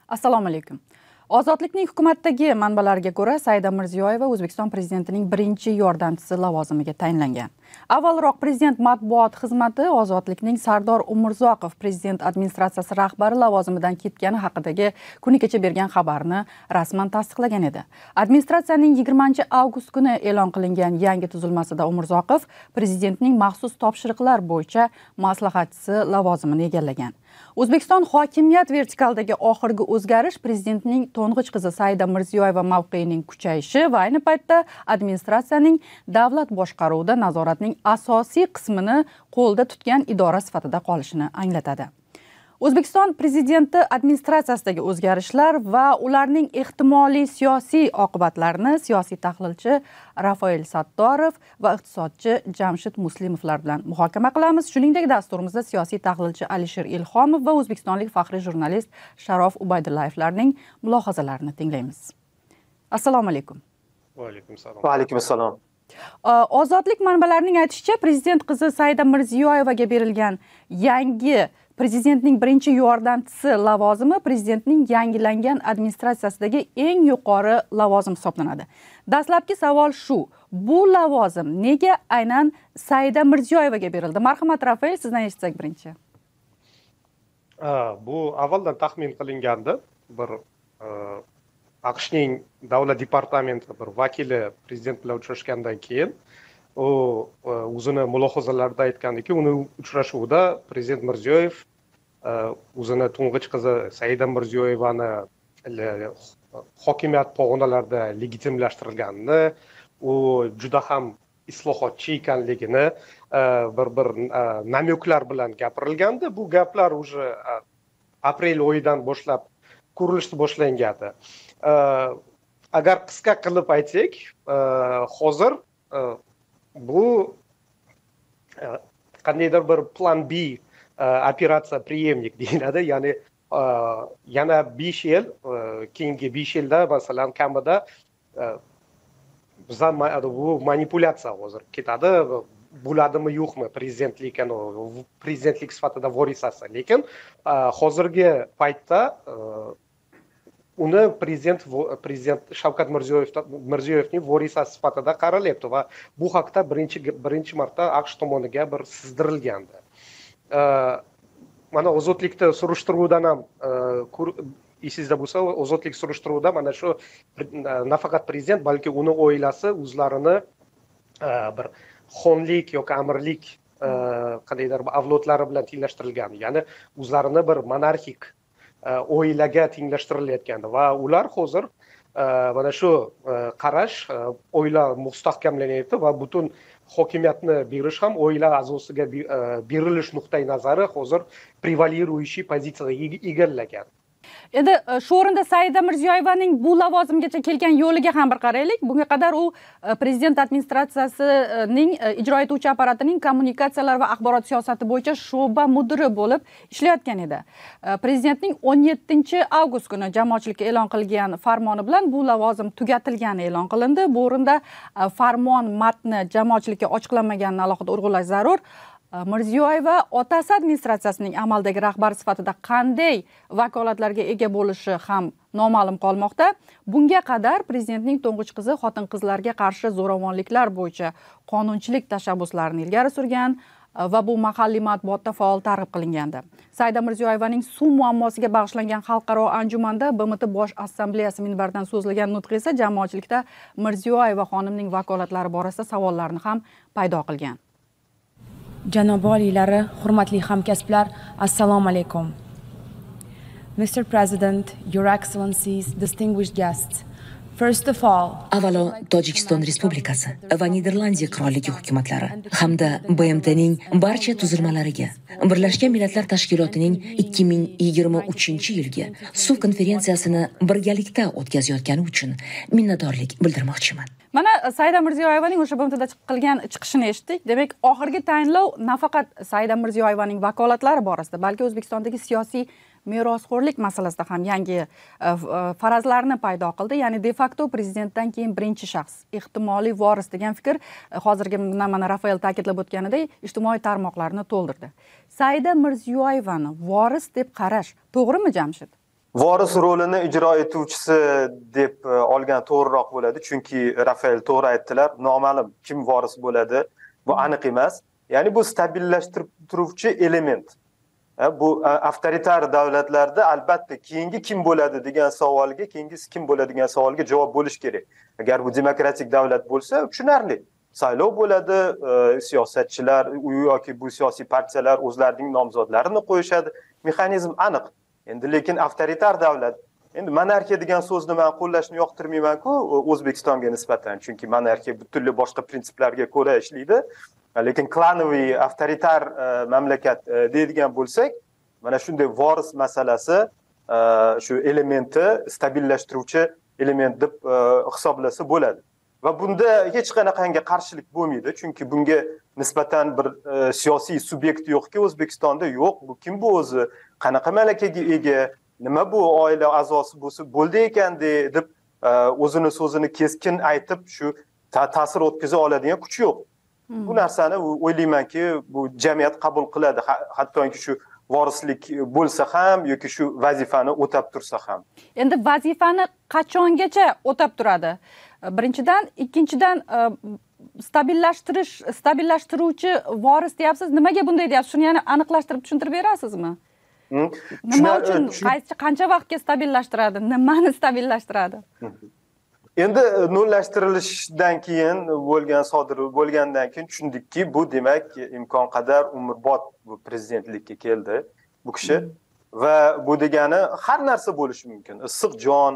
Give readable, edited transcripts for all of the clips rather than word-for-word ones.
Assalomu alaykum. Ozodlikning hukumatdagi manbalarga ko'ra, Saida Mirziyoyeva O'zbekiston prezidentining birinchi yordamchisi lavozimiga tayinlangan. Avvalroq prezident matbuot xizmati Ozodlikning Sardor Umurzoqov prezident administratsiyasi rahbari lavozimidan ketgani haqidagi kuni kecha bergan xabarni rasman tasdiqlagan edi. Administratsiyaning 20-avgust kuni e'lon qilingan yangi tuzilmasida Umurzoqov prezidentning maxsus topshiriqlar bo'yicha maslahatchisi lavozimini egallagan. O'zbekiston hokimiyat vertikaldagi oxirgi o'zgarish prezidentning to'ng'ich qizi Saida Mirziyoyeva mavqeyining kuchayishi va ayni paytda administratsiyaning davlat boshqaruvida nazoratning asosiy qismini qo'lda tutgan idora sifatida qolishini anglatadi. O'zbekiston prezidenti administratsiyasidagi o'zgarishlar va ularning ehtimoliy siyosiy oqibatlarini siyosiy tahlilchi Rafael Sattorov va iqtisodchi Jamshid Muslimovlar bilan muhokama qilamiz. Shuningdek, dasturimizda siyosiy tahlilchi Alisher Ilhomov va o'zbekistonlik faxriy jurnalist Sharof Ubaydullayevlarning mulohazalarini tinglaymiz. Assalomu alaykum. Va alaykum assalom. Va alaykum assalom. Ozodlik manbalarining aytishicha, prezident qizi Saida Mirziyoyevaga berilgan yangi prezidentning birinchi yordamchisi lavozimi prezidentning yangilangan administratsiyasidagi eng yuqori lavozim hisoblanadi. Dastlabki savol shu: bu lavozim nega aynan Saida Mirziyoyevaga berildi? Marhamat Rafael, sizdan eshitsak birinchi. Bu avvaldan taxmin qilingandi. Bir AQShning davlat departamenti bir vakili prezident bilan uchrashgandan keyin u o'zini mulohazalarida aytgandiki, uni uchrashuvda prezident Mirziyoyev o'zini to'ng'ich qizi Saida Mirziyoyevani hokimiyat pog'onalarida legitimlashtirganini, u juda ham islohotchi ekanligini bir namyoklar bilan gapirilgandi. Bu gaplar уже aprel oyidan boshlab ko'rilishni boshlangandi. Agar qisqa qilib aytsak, hozir bu qandaydir bir plan B operatsiya preemnik deyiladi. Ya'ni yana 5 yil, keyingi 5 yilda masalan kamida bizdan bu manipulyatsiya hozir ketadi. Bo'ladimi yo'qmi prezidentlik sifatida vorisasi. Lekin hozirgi paytda uni prezident Shavkat Mirziyoyevning vorisasi sifatida qaralyapti va bu haqda birinchi marta AQSh tomoniga bir sizdirilgandi. Mana ozodlikda surishtiruvdan ham esingizda bo'lsa, ozodlik surishtiruvida mana shu nafaqat prezident, balki uni oilasi o'zlarini bir xonlik yoki amirlik qandaydir avlodlari bilan tenglashtirilgan. Ya'ni o'zlarini bir monarxik oilaga tenglashtirilgan va ular hozir mana shu qarash oila mustahkamlanyapti va butun hokimiyatni berish ham oila a'zosiga berilish nuqtai nazari hozir prevaliruющий pozitsiyaga egallagan. Endi shu o'rinda Saida Mirziyoyevaning bu lavozimgacha kelgan yo'liga ham bir qaraylik. Bunga qadar u prezident administratsiyasining ijro etuvchi apparatining kommunikatsiyalar va axborot siyosati bo'yicha sho'ba mudiri bo'lib ishlayotgan edi. Prezidentning 17-avgust kuni jamoatchilikka e'lon qilgan farmoni bilan bu lavozim tugatilgani e'lon qilindi. Bu o'rinda farmon matni jamoatchilikka ochiqlanmaganini alohida urg'ulash zarur. Mirziyoyeva otasi administratsiyasining amaldagi rahbari sifatida qanday vakolatlarga ega bo'lishi ham noma'lum qolmoqda. Bunga qadar prezidentning to'ng'ich qizi xotin-qizlarga qarshi zo'ravonliklar bo'yicha qonunchilik tashabbuslarini ilgari surgan va bu mahalliy matbuotda faol targ'ib qilingandi. Saida Mirziyoyevaning suv muammosiga bag'ishlangan xalqaro anjumanda BMT bosh assambleyasi minbaridan so'zlagan nutqi esa jamoatchilikda Mirziyoyeva xonimning vakolatlari borasida savollarni ham paydo qilgan. Janob oliylari, hurmatli hamkasblar, assalomu alaykum. Mr. President, Your Excellencies, distinguished guests. First of all, avvalo Tojikiston Respublikasi va Niderlandiya Qirolligi hukumatlari hamda BMTning barcha tuzilmalariga Birlashgan Millatlar Tashkilotining 2023-yilgi suv konferensiyasini birgalikda o'tkazayotgani uchun minnatdorlik bildirmoqchiman. Mana Saida Mirziyoyevaning o'sha BMTda qilgan chiqishini eshitdik. Demak, oxirgi tayinlov nafaqat Saida Mirziyoyevaning vakolatlari borasida, balki O'zbekistondagi siyosiy merosxo'rlik masalasida ham yangi farazlarni paydo qildi. Ya'ni de facto prezidentdan keyin birinchi shaxs, ehtimoliy voris degan fikr hozirgi mana Rafael ta'kidlab o'tganidek ijtimoiy tarmoqlarni to'ldirdi. Saida Mirziyoyevani voris deb qarash to'g'rimi, Jamshid? voris rolini ijro etuvchisi deb olgan to'g'riroq bo'ladi, chunki Rafael to'g'ri aytdilar, noma'lum kim voris bo'ladi, bu aniq emas. Ya'ni bu stabillashtirib turuvchi element. Bu avtoritar davlatlarda albatta keyingi kim bo'ladi degan savolga, keyingisi kim bo'ladi degan savolga javob bo'lish kerak. Agar bu demokratik davlat bo'lsa, tushunarli. Saylov bo'ladi, siyosatchilar yoki bu siyosiy partiyalar o'zlarining nomzodlarini qo'yishadi. Mexanizm aniq. Endi lekin avtoritar davlat, endi monarxiya degan so'zni men qo'llashni yoqtirmayman-ku O'zbekistonga nisbatan, chunki monarxiya butunlay boshqa prinsiplarga ko'ra ishlaydi. Lekin klanoviy avtoritar mamlakat deydigan bo'lsak, mana shunday voris masalasi shu elementi stabillashtiruvchi element deb hisoblasa bo'ladi. Va bunda hech qanaqangi qarshilik bo'lmaydi, chunki bunga nisbatan bir siyosiy subyekt yo'qki, O'zbekistonda yo'q. Bu kim bu o'zi? Qanaqa malakaga ega? Nima bu oila a'zosi bo'lsa bo'ldi ekan deb o'zini so'zini keskin aytib shu ta'sir o'tkaza oladigan kuch yo'q. Bu narsani o'ylaymanki, bu jamiyat qabul qiladi, hattoki shu vorislik bo'lsa ham yoki shu vazifani o'tab tursa ham. Endi vazifani qachongacha o'tab turadi? Birinchidan, ikkinchidan stabillashtiruvchi voris deyapsiz. Nimaga bunday deyapsiz? Shuni yana aniqlashtirib tushuntirib berasizmi? Nima uchun, qancha vaqtga stabillashtiradi? Nimani stabillashtiradi? Endi nullashtirilishdan keyin sodir bo'lgandan keyin tushundikki, bu demak imkon qadar umrbod bu prezidentlikka keldi bu kishi va bu degani har narsa bo'lishi mumkin. Issiq jon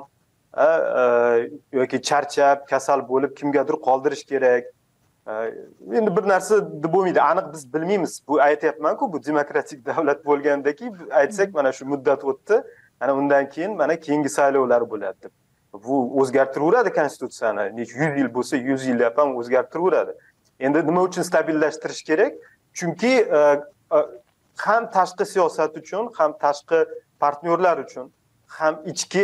yoki charchab, kasal bo'lib kimgadir qoldirish kerak. Endi bir narsa deb bo'lmaydi, aniq biz bilmaymiz. Bu aytayapman-ku, bu demokratik davlat bo'lgandaki, aytsak mana shu muddat o'tdi, ana undan keyin mana keyingi saylovlar bo'ladi deb. Bu o'zgartiraveradi konstitutsiyani. 100 yil bo'lsa 100 yillab ham o'zgartiraveradi. Endi nima uchun stabillashtirish kerak? Chunki ham tashqi siyosat uchun, ham tashqi partnyorlar uchun, ham ichki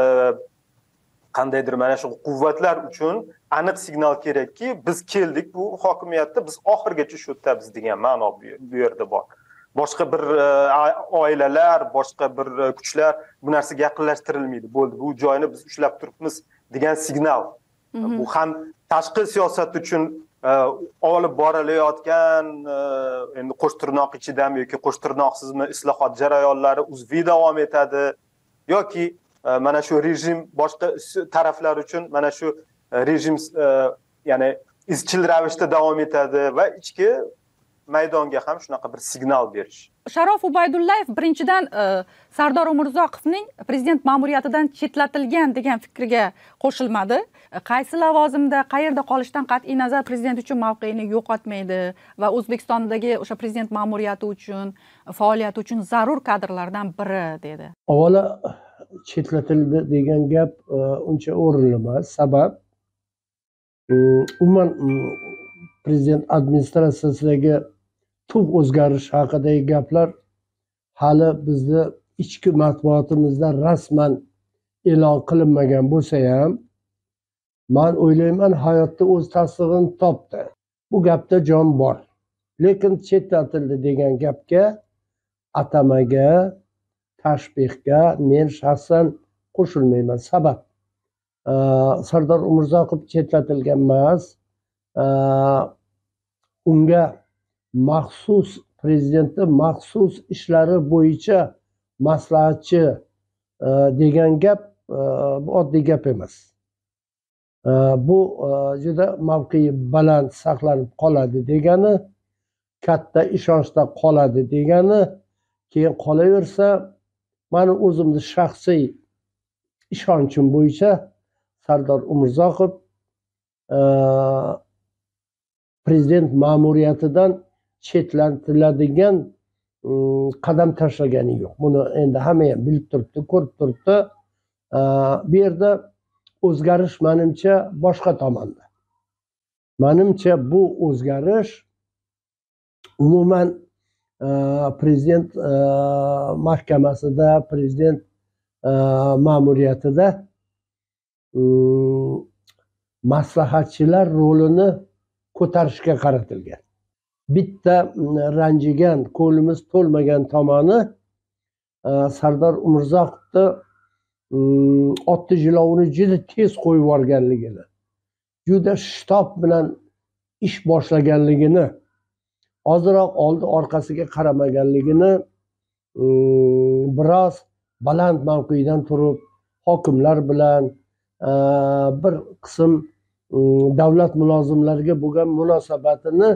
qandaydir mana shu quvvatlar uchun aniq signal kerakki, biz keldik bu hokimiyatda, biz oxirgacha shu yerdamiz degan ma'no bu yerda bor. Boshqa bir oilalar, boshqa bir kuchlar bu narsaga yaqinlashtirilmaydi. Bo'ldi, bu joyni biz ushlab turibmiz degan signal. Bu ham tashqi siyosat uchun olib borilayotgan endi qo'shtirnoq ichidami yoki qo'shtirnoqsizmi islohot jarayonlari uzviy davom etadi yoki mana shu rejim boshqa taraflar uchun mana shu rejim ya'ni izchil ravishda davom etadi va ichki maydonga ham shunaqa bir signal berish. Sharof Ubaydullayev birinchidan Sardor Umurzoqovning prezident ma'muriyatidan chetlatilgan degan fikriga qo'shilmadi. Qaysi lavozimda, qayerda qolishdan qat'iy nazar prezident uchun mavqeini yo'qotmaydi va O'zbekistondagi o'sha prezident ma'muriyati uchun, faoliyati uchun zarur kadrlardan biri dedi. Avvalo chetlatildi degan gap uncha o'rinli emas. Sabab umuman prezident administratsiyasidagi tub o'zgarish haqidagi gaplar hali bizni ichki matbuotimizda rasman e'lon qilinmagan bo'lsa ham, men o'ylayman hayotda o'z tasdig'ini topdi. Bu gapda jon bor. Lekin chetlatildi degan gapga, atamaga, tashbihga men shaxsan qo'shilmayman. Sabab Sardor Umurzoqov chetlatilgan emas, unga maxsus prezidentni maxsus ishlari bo'yicha maslahatchi degan gap oddiy gap emas. Bu juda mavqei baland saqlanib qoladi degani, katta ishonchda qoladi degani, keyin qolaversa, meni o'zimni shaxsiy ishonchim bo'yicha Sardor Umurzoqov prezident ma'muriyatidan chetlatiladigan qadam tashlagani yo'q. Buni endi hamma ham bilib turibdi, ko'rib turibdi. Bu yerda o'zgarish menimcha boshqa tomonda. Menimcha bu o'zgarish umuman prezident mahkamasida, prezident ma'muriyatida maslahatchilar rolini ko'tarishga qaratilgan. Bitta ranjigan, ko'limiz to'lmagan tomoni Sardor Umurzoqovni otni jilovini juda tez qo'yib yuborganligini, juda shtab bilan ish boshlaganligini, ozroq oldi orqasiga qaramaganligini, biroz baland mavqedan turib hokimlar bilan bir qism davlat mulozimlariga bo'lgan munosabatini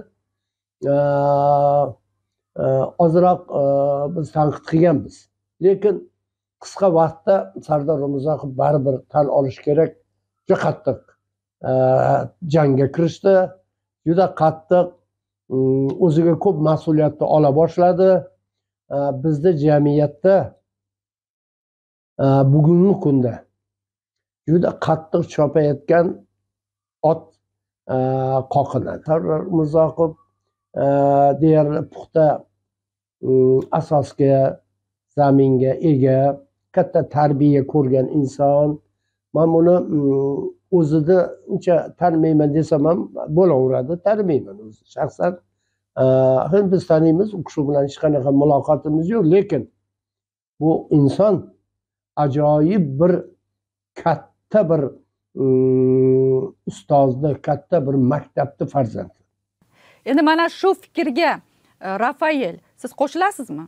ozroq biz tanqid qilganmiz. Lekin qisqa vaqtda Sardor Umurzoqov baribir tan olish kerak, juda qattiq jangga kirishdi, juda qattiq o'ziga ko'p mas'uliyatni ola boshladi. Bizda jamiyatda bugungi kunda juda qattiq chopayotgan ot qoqinadi. Sardor Umurzoqov deyarli puxta asosga, zaminga ega, katta tarbiya ko'rgan inson. Men buni o'zida uncha tanimayman desam ham bo'laveradi, tanimayman o'zi shaxsan. Biz taniymiz, u kishi bilan hech qanaqa muloqotimiz yo'q, lekin bu inson ajoyib bir katta bir ustozni, katta bir maktabni farzandi. Endi mana shu fikrga Rafael, siz qo'shilasizmi?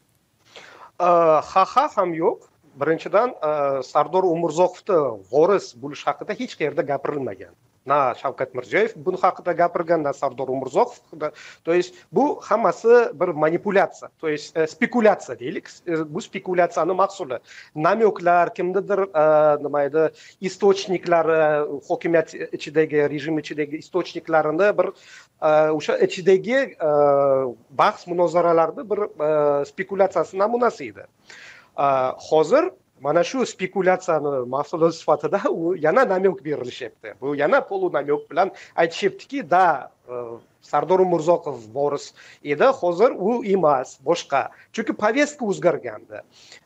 Ha ham yo'q. Birinchidan Sardor Umurzoqovni voris bo'lish haqida hech qayerda gapirilmagan. Na Shavkat Mirziyoyev buni haqida gapirgan, na Sardor Umurzoqov. То есть bu hammasi bir manipulyatsiya, то есть spekulatsiya deylik. Bu spekulatsiyani mahsuli. Namyoklar, kimnidir nima edi, istochniklari, hokimiyat ichidagi, rejim ichidagi istochniklarini bir o'sha ichidagi bahs munozaralarni bir spekulatsiyasi namunasi edi. Hozir mana shu spekulatsiyani mahsuli sifatida u yana namyok berilishyapti. Bu yana polu namyok bilan aytishyaptiki, da Sardor Umurzoqov voris edi, hozir u emas, boshqa. Chunki повестка o'zgargandi.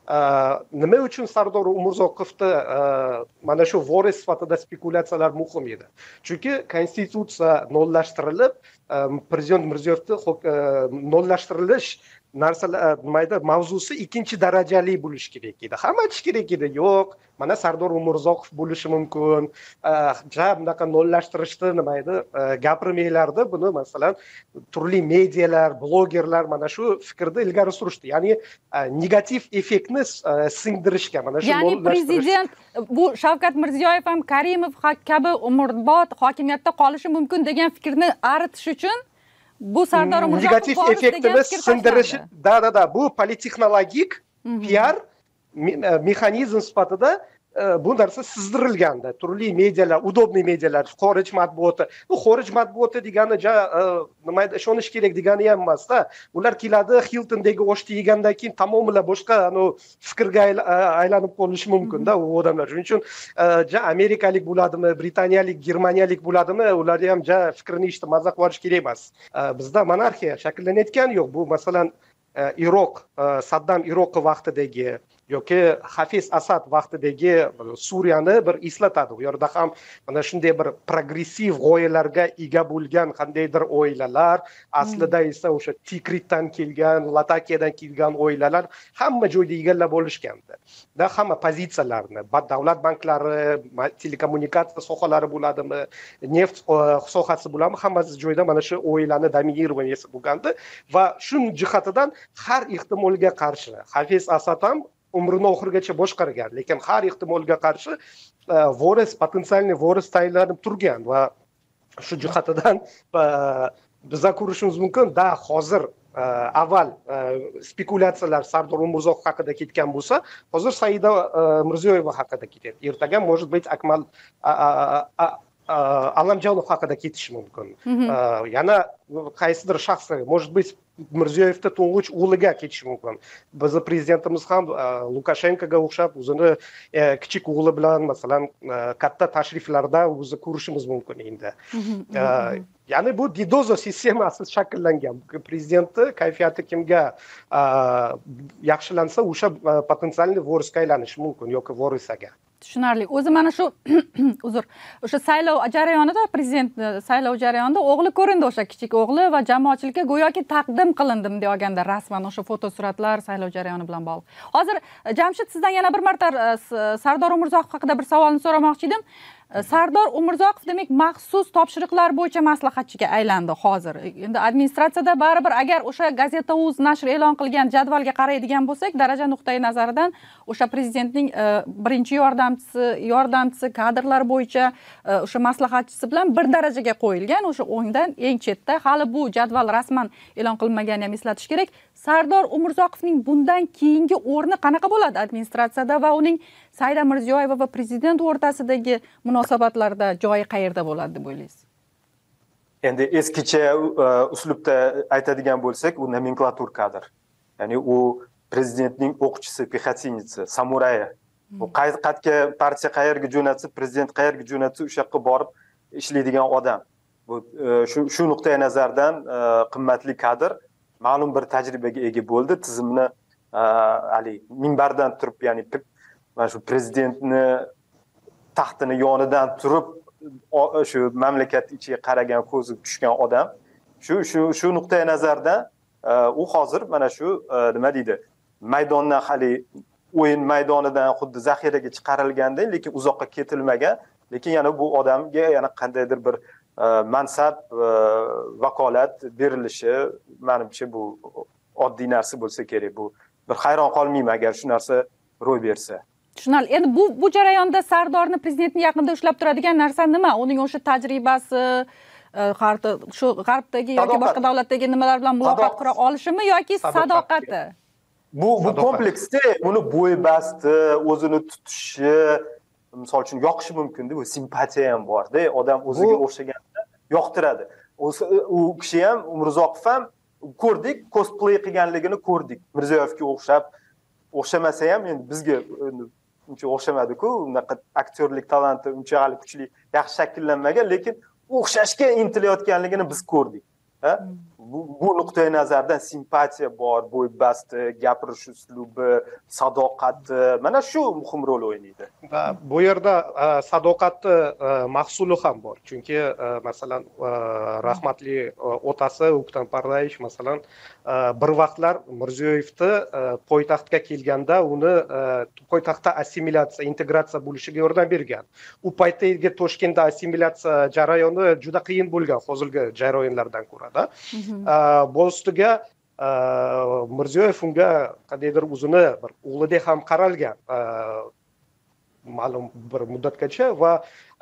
Nima uchun Sardor Umurzoqovni mana shu voris sifatida spekulatsiyalar muhim edi? Chunki konstitutsiya nollashtirilib, prezident Mirziyoyevni nollashtirilish narsalar nimaydi, mavzusi ikkinchi darajali bo'lishi kerak edi. Hamma aytish kerak edi, yo'q, mana Sardor Umurzoqov bo'lishi mumkin. Bunaqa nollashtirishni nimaydi, gapirmanglar-da, buni masalan turli medialar, blogerlar mana shu fikrni ilgari surishdi. Ya'ni negativ effektni singdirishga mana shu nollashtirishga. Ya'ni prezident bu Shavkat Mirziyoyev ham Karimov kabi umrbod hokimiyatda qolishi mumkin degan fikrni aritish uchun bu Sardor Umurzoqov negativ effektini sindirish, da bu politexnologik PR mexanizm sifatida bu narsa sizdirilgandi. Turli medialar, udobniy medialar, xorij matbuoti. Bu xorij matbuoti degani nima ishonish kerak degani ham emas-da. Ular keladi, Hiltondagi oshni yegandan keyin tamomila boshqa fikrga aylanib qolishi mumkin-da u odamlar. Shuning uchun amerikalik bo'ladimi, britaniyalik, germaniyalik bo'ladimi, ular ham fikrini eshitib maza qilish kerak emas. Bizda monarxiya shakllanayotgan yo'q. Bu masalan Iroq, Saddam Iroq vaqtidagi yoki Hafiz Asad vaqtidagi Suriyani bir eslatadi. U yerda ham mana shunday bir progressiv g'oyalarga ega bo'lgan qandaydir oilalar, aslida esa o'sha Tikritdan kelgan, Latakiyadan kelgan oilalar hamma joyda egallab olishgandi. Da hamma pozitsiyalarni, davlat banklari, telekommunikatsiya sohalari bo'ladimi, neft sohasi bo'ladimi, hammasi joyda mana shu oilani dominirovaniyasi bo'lgandi va shu jihatidan har ehtimolga qarshi Hafiz Asad ham umrini oxirigacha boshqargan, lekin har ehtimolga qarshi voris, potensialniy voris tayinlanib turgan va shu jihatidan biza ko'rishimiz mumkin, da hozir avval spekulatsiyalar Sardor Umurzoqov haqida ketgan bo'lsa, hozir Saida Mirziyoyeva haqida ketyapti. Ertaga может быть Akmal Alamjonov haqida ketishi mumkin. Yana qaysidir shaxslar, может быть Mirziyoyevda to'ng'ich o'g'liga ketishi mumkin. Bizni prezidentimiz ham Lukashenkoga o'xshab o'zini kichik o'g'li bilan masalan katta tashriflarda o'zi ko'rishimiz mumkin endi. Ya'ni bu didozo sistemasi shakllangan. Prezidentni kayfiyati kimga yaxshilansa o'sha potensialniy vorisga aylanishi mumkin yoki vorisaga. tushunarli. O'zi mana shu uzr, o'sha saylov jarayonida, prezident saylov jarayonida o'g'li ko'rindi, o'sha kichik o'g'li va jamoatchilikka go'yoki taqdim qilindim deganda rasman o'sha fotosuratlar saylov jarayoni bilan bog'liq. Hozir Jamshid, sizdan yana bir marta Sardor Umurzoqov haqida bir savolni so'ramoqchi edim. Sardor Umurzoqov demak maxsus topshiriqlar bo'yicha maslahatchiga aylandi hozir. Endi administratsiyada baribir agar o'sha Gazeta.uz nashr e'lon qilgan jadvalga qaraydigan bo'lsak, daraja nuqtai nazaridan o'sha prezidentning birinchi yordamchisi kadrlar bo'yicha o'sha maslahatchisi bilan bir darajaga qo'yilgan, o'sha o'ngdan eng chetda. Hali bu jadval rasman e'lon qilinmaganini ham eslatish kerak. Sardor Umurzoqovning bundan keyingi o'rni qanaqa bo'ladi administratsiyada va uning Saida Mirziyoyeva va prezident o'rtasidagi munosabatlarda joyi qayerda bo'ladi deb o'ylaysiz? Endi eskicha uslubda aytadigan bo'lsak, u nomenklatur kadr. Ya'ni u prezidentning o'qchisi, pexotинница, samurayi. U qayerga partiya qayerga jo'natsa, prezident qayerga jo'natsa, o'sha yoqqa borib ishlaydigan odam. Bu shu nuqtai nazardan qimmatli kadr, ma'lum bir tajribaga ega bo'ldi. Tizimni hali minbardan turib, ya'ni mana shu prezidentni taxtini yonidan turib shu mamlakat ichiga qaragan, ko'zi tushgan odam. Shu nuqtai nazardan u hozir mana shu nima deydi, maydondan hali o'yin maydonidan xuddi zaxiraga chiqarilganday, lekin uzoqqa ketilmagan, lekin yana bu odamga yana qandaydir bir mansab, vakolat berilishi, menimcha bu oddiy narsa bo'lsa kerak. Bu bir hayron qolmayman agar shu narsa ro'y bersa. Tushunarli. Endi bu jarayonda Sardorni prezidentni yaqinda ushlab turadigan narsa nima? Uning o'sha tajribasi, shu g'arbdagi yoki boshqa davlatdagi nimalar bilan muloqot qura olishimi yoki sadoqati? Bu kompleksda uni bo'ybasti, o'zini tutishi, misol uchun yoqishi mumkin-da, bu simpatiya ham bor-da, odam o'ziga o'xshaganda yoqtiradi. U kishi ham, Umurzoqov ham ko'rdik, cosplay qilganligini ko'rdik. Mirziyoyevga o'xshamasa ham, endi bizga uncha o'xshamadi-ku, unaqa aktyorlik talanti unchalik kuchli, yaxshi shakllanmagan, lekin o'xshashga intilayotganligini biz ko'rdik. Bu nuqtai nazardan simpatiya bor, bo'ybasti, gapirish uslubi, sadoqati, mana shu muhim rol o'ynaydi. Va bu yerda sadoqatni mahsuli ham bor. Chunki masalan rahmatli otasi O'ktam Pardayev masalan bir vaqtlar Mirziyoyevni poytaxtga kelganda uni poytaxtda assimilyatsiya, integratsiya bo'lishiga yordam bergan. U paytdagi Toshkentda assimilyatsiya jarayoni juda qiyin bo'lgan hozirgi jarayonlardan ko'ra-da. Bu ustiga Mirziyoyev unga qandaydir o'zini bir o'g'lidek ham qaralgan ma'lum bir muddatgacha va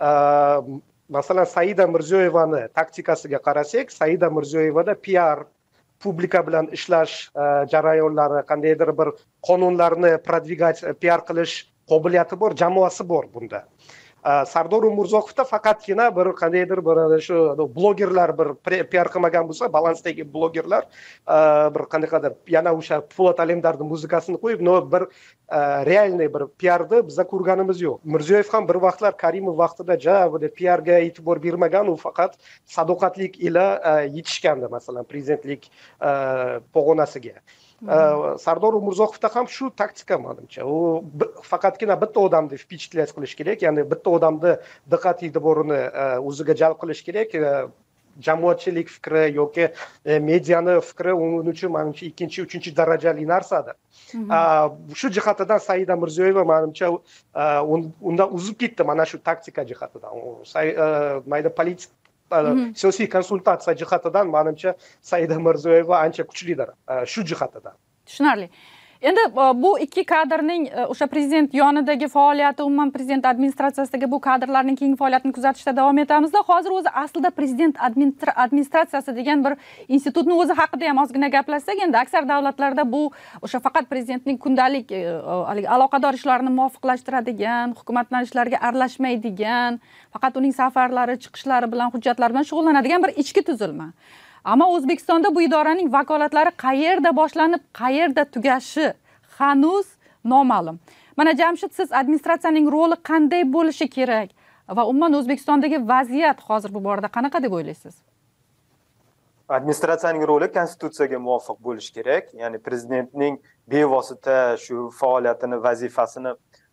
masalan Saida Mirziyoyevani taktikasiga qarasak, Saida Mirziyoyevada PR publika bilan ishlash jarayonlari, qandaydir bir qonunlarni продвигать, PR qilish qobiliyati bor, jamoasi bor bunda. Sardor Umurzoqovda faqatgina bir qandaydir bir shu blogerlar bir PR qilmagan bo'lsa, balansdagi blogerlar bir qandaydir yana o'sha Po'lat Alemdarning muzikasini qo'yib, bir realniy bir PRni biz ko'rganimiz yo'q. Mirziyoyev ham bir vaqtlar Karimov vaqtida PRga e'tibor bermagan, u faqat sadoqatlik ila yetishgandi, masalan, prezidentlik pog'onasiga. Sardor Umurzoqovda ham shu taktika menimcha. U faqatgina bitta odamni впечатлять qilish kerak, ya'ni bitta odamni diqqat e'tiborini o'ziga jalb qilish kerak. Jamoatchilik fikri yoki mediani fikri uning uchun menimcha ikkinchi, uchinchi darajali narsadir. Shu jihatidan Saida Mirziyoyeva menimcha undan uzib ketdi mana shu taktika jihatidan. Mayda politik siyosiy konsultatsiya jihatidan menimcha Saida Mirziyoyeva ancha kuchlidir shu jihatidan. Tushunarli. Endi bu ikki kadrning o'sha prezident yonidagi faoliyati, umuman prezident administratsiyasidagi bu kadrlarning keyingi faoliyatini kuzatishda davom etamizda. Hozir o'zi aslida prezident administratsiyasi degan bir institutni o'zi haqida ham ozgina gaplashsak, endi aksar davlatlarda bu o'sha faqat prezidentning kundalik aloqador ishlarini muvofiqlashtiradigan, hukumatning ishlariga aralashmaydigan, faqat uning safarlari, chiqishlari bilan, hujjatlar bilan shug'ullanadigan bir ichki tuzilma. Ammo O'zbekistonda bu idoraning vakolatlari qayerda boshlanib, qayerda tugashi hanuz noma'lum. Mana Jamshid, siz administratsiyaning roli qanday bo'lishi kerak va umuman O'zbekistondagi vaziyat hozir bu borada qanaqa deb o'ylaysiz? Administratsiyaning roli konstitutsiyaga muvofiq bo'lishi kerak. Ya'ni prezidentning bevosita shu faoliyatini, vazifasini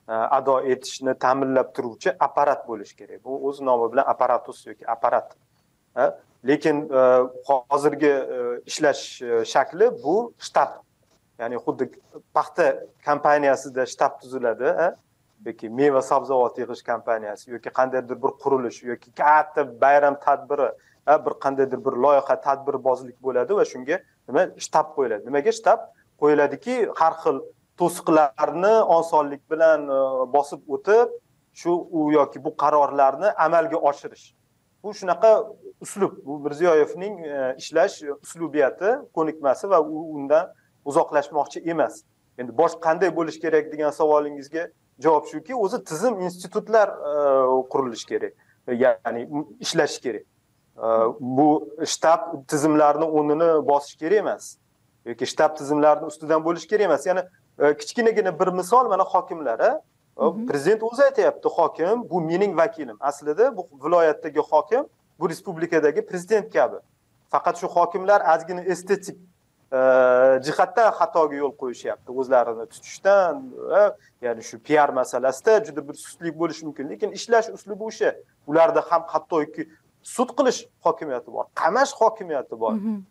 ado etishni ta'minlab turuvchi apparat bo'lishi kerak. Bu o'z nomi bilan apparatus yoki apparat. Lekin hozirgi ishlash shakli bu shtab. Ya'ni xuddi paxta kompaniyasida shtab tuziladi, yoki meva sabzavot yig'ish kompaniyasi yoki qandaydir bir qurilish yoki katta bayram tadbiri, bir qandaydir bir loyiha tadbirbozlik bo'ladi va shunga nima shtab qo'yiladi. Nimaga shtab qo'yiladiki, har xil to'siqlarni osonlik bilan bosib o'tib, shu u yoki bu qarorlarni amalga oshirish. Bu shunaqa uslub, bu Mirziyoyevning ishlash uslubiyati, ko'nikmasi va undan uzoqlashmoqchi emas. Endi boshqa qanday bo'lish kerak degan savolingizga javob shuki, o'zi tizim, institutlar qurilishi kerak. Ya'ni ishlash kerak. Bu shtab tizimlarni o'rnini bosish kerak emas. Yoki shtab tizimlarni ustidan bo'lish kerak emas. Ya'ni kichkinagina bir misol mana hokimlar, prezident o'zi aytayapti, hokim bu mening vakilim. Aslida bu viloyatdagi hokim bu respublikadagi prezident kabi. Faqat shu hokimlar ozgina estetik jihatdan xatoga yo'l qo'yishyapti, o'zlarini tutishdan, ya'ni shu PR masalasida juda bir sustlik bo'lishi mumkin, lekin ishlash uslubi o'sha. Ularda ham hattoki sud qilish hokimiyati bor, qamash hokimiyati bor.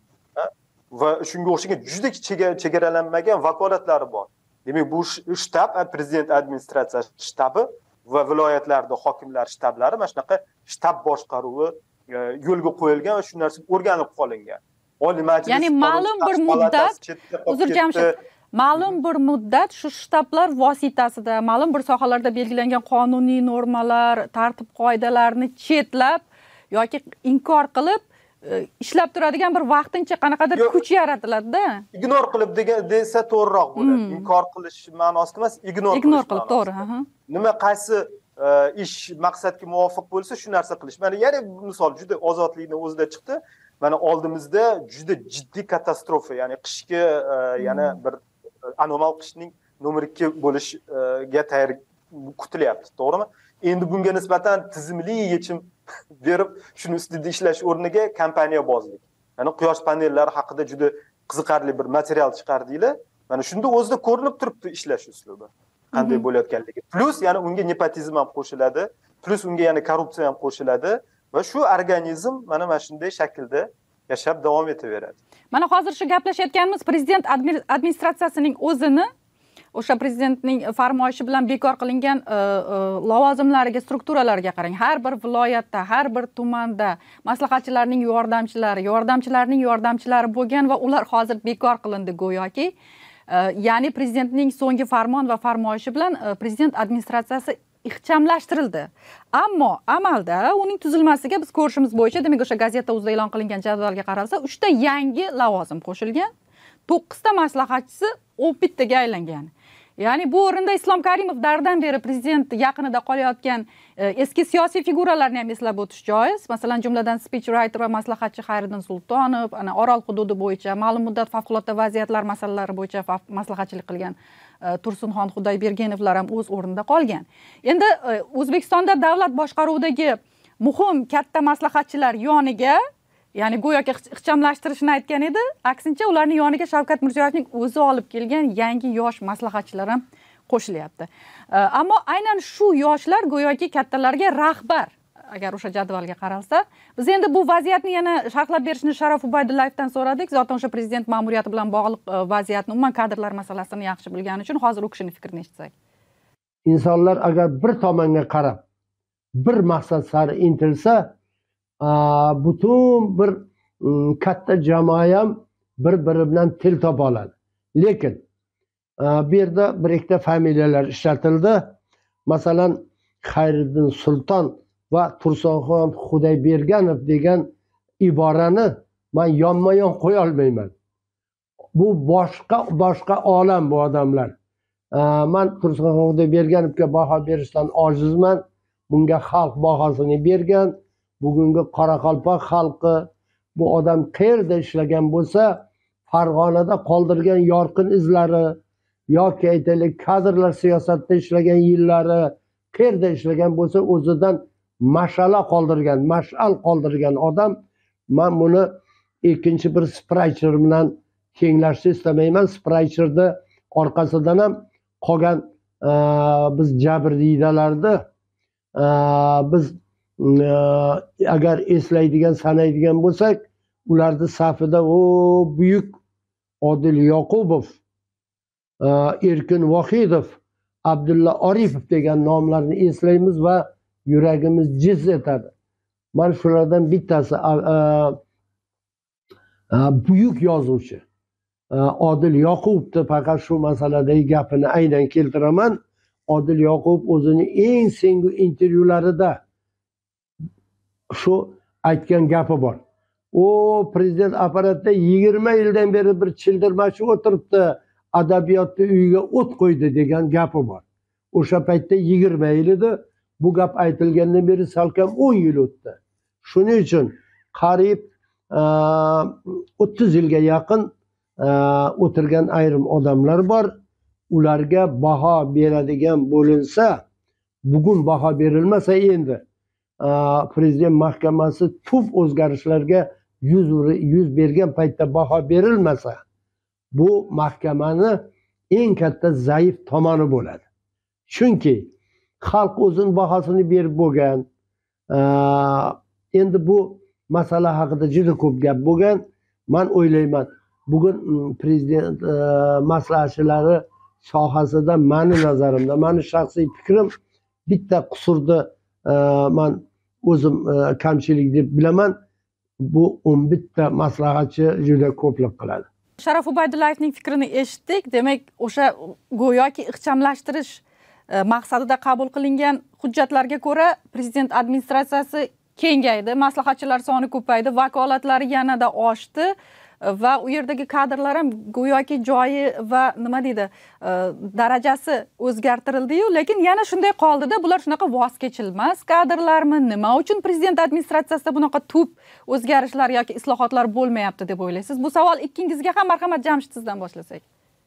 Va shunga o'xshagan juda chegaralanmagan vakolatlari bor. Demak, bu shtab, prezident administratsiyasi shtabi va viloyatlarda hokimlar shtablari mana shunaqa shtab boshqaruvi yo'lga qo'yilgan va shu narsa o'rganib qolingan. Oliy Majlis, ya'ni ma'lum bir muddat, uzr Jamshid, ma'lum bir muddat shu shtablar vositasida ma'lum bir sohalarda belgilangan qonuniy normalar, tartib qoidalarni chetlab yoki inkor qilib ishlab turadigan bir vaqtincha qanaqadir kuch yaratiladi-da. Ignor qilib desa to'g'riroq bo'ladi. Inkor qilish ma'nosida emas, ignor qilib, to'g'ri. Nima qaysi ish maqsadga muvofiq bo'lsa, shu narsa qilish. Mana yana misol juda ozodlikni o'zida chiqdi. Mana oldimizda juda jiddiy katastrofa, ya'ni qishki yana bir anomal qishning nomer 2 bo'lishiga tayyor kutilyapti, to'g'rimi? Endi bunga nisbatan tizimli yechim berib, shuni ustida ishlash o'rniga kompaniyabozlik. Ya'ni quyosh panellari haqida juda qiziqarli bir material chiqardinglar. Mana shunda o'zida ko'rinib turibdi ishlash uslubi. Qanday bo'layotganligi. Plus yana unga nepotizm ham qo'shiladi, plus unga yana korrupsiya ham qo'shiladi. Va shu organizm mana shunday shaklda yashab davom etaveradi. Mana hozir shu gaplashayotganimiz prezident administratsiyasining o'zini o'sha prezidentning farmoyishi bilan bekor qilingan lavozimlariga, strukturalarga qarang. Har bir viloyatda, har bir tumanda maslahatchilarning yordamchilari, yordamchilarning yordamchilari bo'lgan va ular hozir bekor qilindi go'yoki. Ya'ni prezidentning so'nggi farmon va farmoyishi bilan prezident administratsiyasi ixchamlashtirildi. Ammo amalda uning tuzilmasiga biz ko'rishimiz bo'yicha, demak o'sha gazeta o'zida e'lon qilingan jadvalga qaralsa, 3 ta yangi lavozim qo'shilgan, 9 ta maslahatchisi bittaga aylangan. Ya'ni bu o'rinda Islom Karimov dardan beri prezident yaqinida qolayotgan eski siyosiy figuralarni ham eslab o'tish joiz. Masalan, jumladan speech writer va maslahatchi Xayriddin Sultonov, ana Orol hududi bo'yicha ma'lum muddat favqulodda vaziyatlar masalalari bo'yicha maslahatchilik qilgan Tursunxon Xudoybergenovlar ham o'z o'rnida qolgan. Endi O'zbekistonda davlat boshqaruvidagi muhim katta maslahatchilar yoniga, ya'ni go'yoki ixchamlashtirishni aytgan edi, aksincha ularning yoniga Shavkat Mirziyoyevning o'zi olib kelgan yangi yosh maslahatchilar ham qo'shilyapti. Ammo aynan shu yoshlar go'yoki kattalarga rahbar, agar o'sha jadvalga qaralsa. Biz endi bu vaziyatni yana sharhlab berishni Sharof Ubaydullayevdan so'radik. Zotan o'sha prezident ma'muriyati bilan bog'liq vaziyatni, umuman kadrlar masalasini yaxshi bilgani uchun hozir u kishining fikrini eshitsak. Insonlar agar bir tomonga qarab, bir maqsad sari intilsa, butun bir katta jamoa ham bir-biri bilan til topa oladi. Lekin bu yerda bir ikkita familiyalar ishlatildi. Masalan, Xayriddin Sulton va Tursunxon Xudoyberganov degan iborani men yonma-yon qo'ya olmayman. Bu boshqa olam bu odamlar. Men Tursunxon Xudoyberganovga baho berishdan ojizman. Bunga xalq bahosini bergan. Bugungi Qoraqalpoq xalqi bu odam qayerda ishlagan bo'lsa, Farg'onada qoldirgan yorqin izlari yoki aytaylik kadrlar siyosatida ishlagan yillari qayerda ishlagan bo'lsa, o'zidan mash'al qoldirgan odam. Men buni ikkinchi bir Spraycher bilan tenglashni istamayman. Spraycherni orqasidan ham qolgan biz jabrdiydalarni biz agar eslaydigan sanaydigan bo'lsak, ularni safida buyuk Odil Yoqubov, Erkin Vohidov, Abdulla Oripov degan nomlarni eslaymiz va yuragimiz jiz etadi. Mana shulardan bittasi buyuk yozuvchi Odil Yoqubovni faqat shu masaladagi gapini aynan keltiraman. Odil Yoqubov o'zining eng so'nggi intervyularida shu aytgan gapi bor. Prezident apparatida 20 yildan beri bir childirmachi o'tiribdi, adabiyotni uyiga o't qo'ydi degan gapi bor. O'sha paytda 20 yil edi. Bu gap aytilgandan beri salkam 10 yil o'tdi. Shuning uchun qariyb 30 yilga yaqin o'tirgan ayrim odamlar bor. Ularga baho beradigan bo'linsa, bugun baho berilmasa endi Prezident Mahkamasi tub o'zgarishlarga yuz bergan paytda baho berilmasa, bu mahkamani eng katta zaif tomoni bo'ladi. Chunki xalq o'zining bahosini berib bo'lgan. Endi bu masala haqida juda ko'p gap bo'lgan. Men o'ylayman, bugun prezident maslahatchilari sohasida meni nazarimda, meni shaxsiy fikrim, bitta qusurni men o'zim kamchilik deb bilaman. Bu 11 ta maslahatchi juda ko'plik qiladi. Sharof Ubaydullayevning fikrini eshitdik. Demak, o'sha go'yoki ixchamlashtirish maqsadida qabul qilingan hujjatlarga ko'ra prezident administratsiyasi kengaydi, maslahatchilar soni ko'paydi, vakolatlari yanada oshdi va u yerdagi kadrlar ham go'yoki joyi va nima deydi, darajasi o'zgartirildi-yu, lekin yana shunday qoldi-da, bular shunaqa voz kechilmas kadrlarmi? Nima uchun prezident administratsiyasida bunaqa tub o'zgarishlar yoki islohotlar bo'lmayapti deb o'ylaysiz? Bu savol ikkingizga ham. Marhamat, Jamshid, sizdan boshlasak.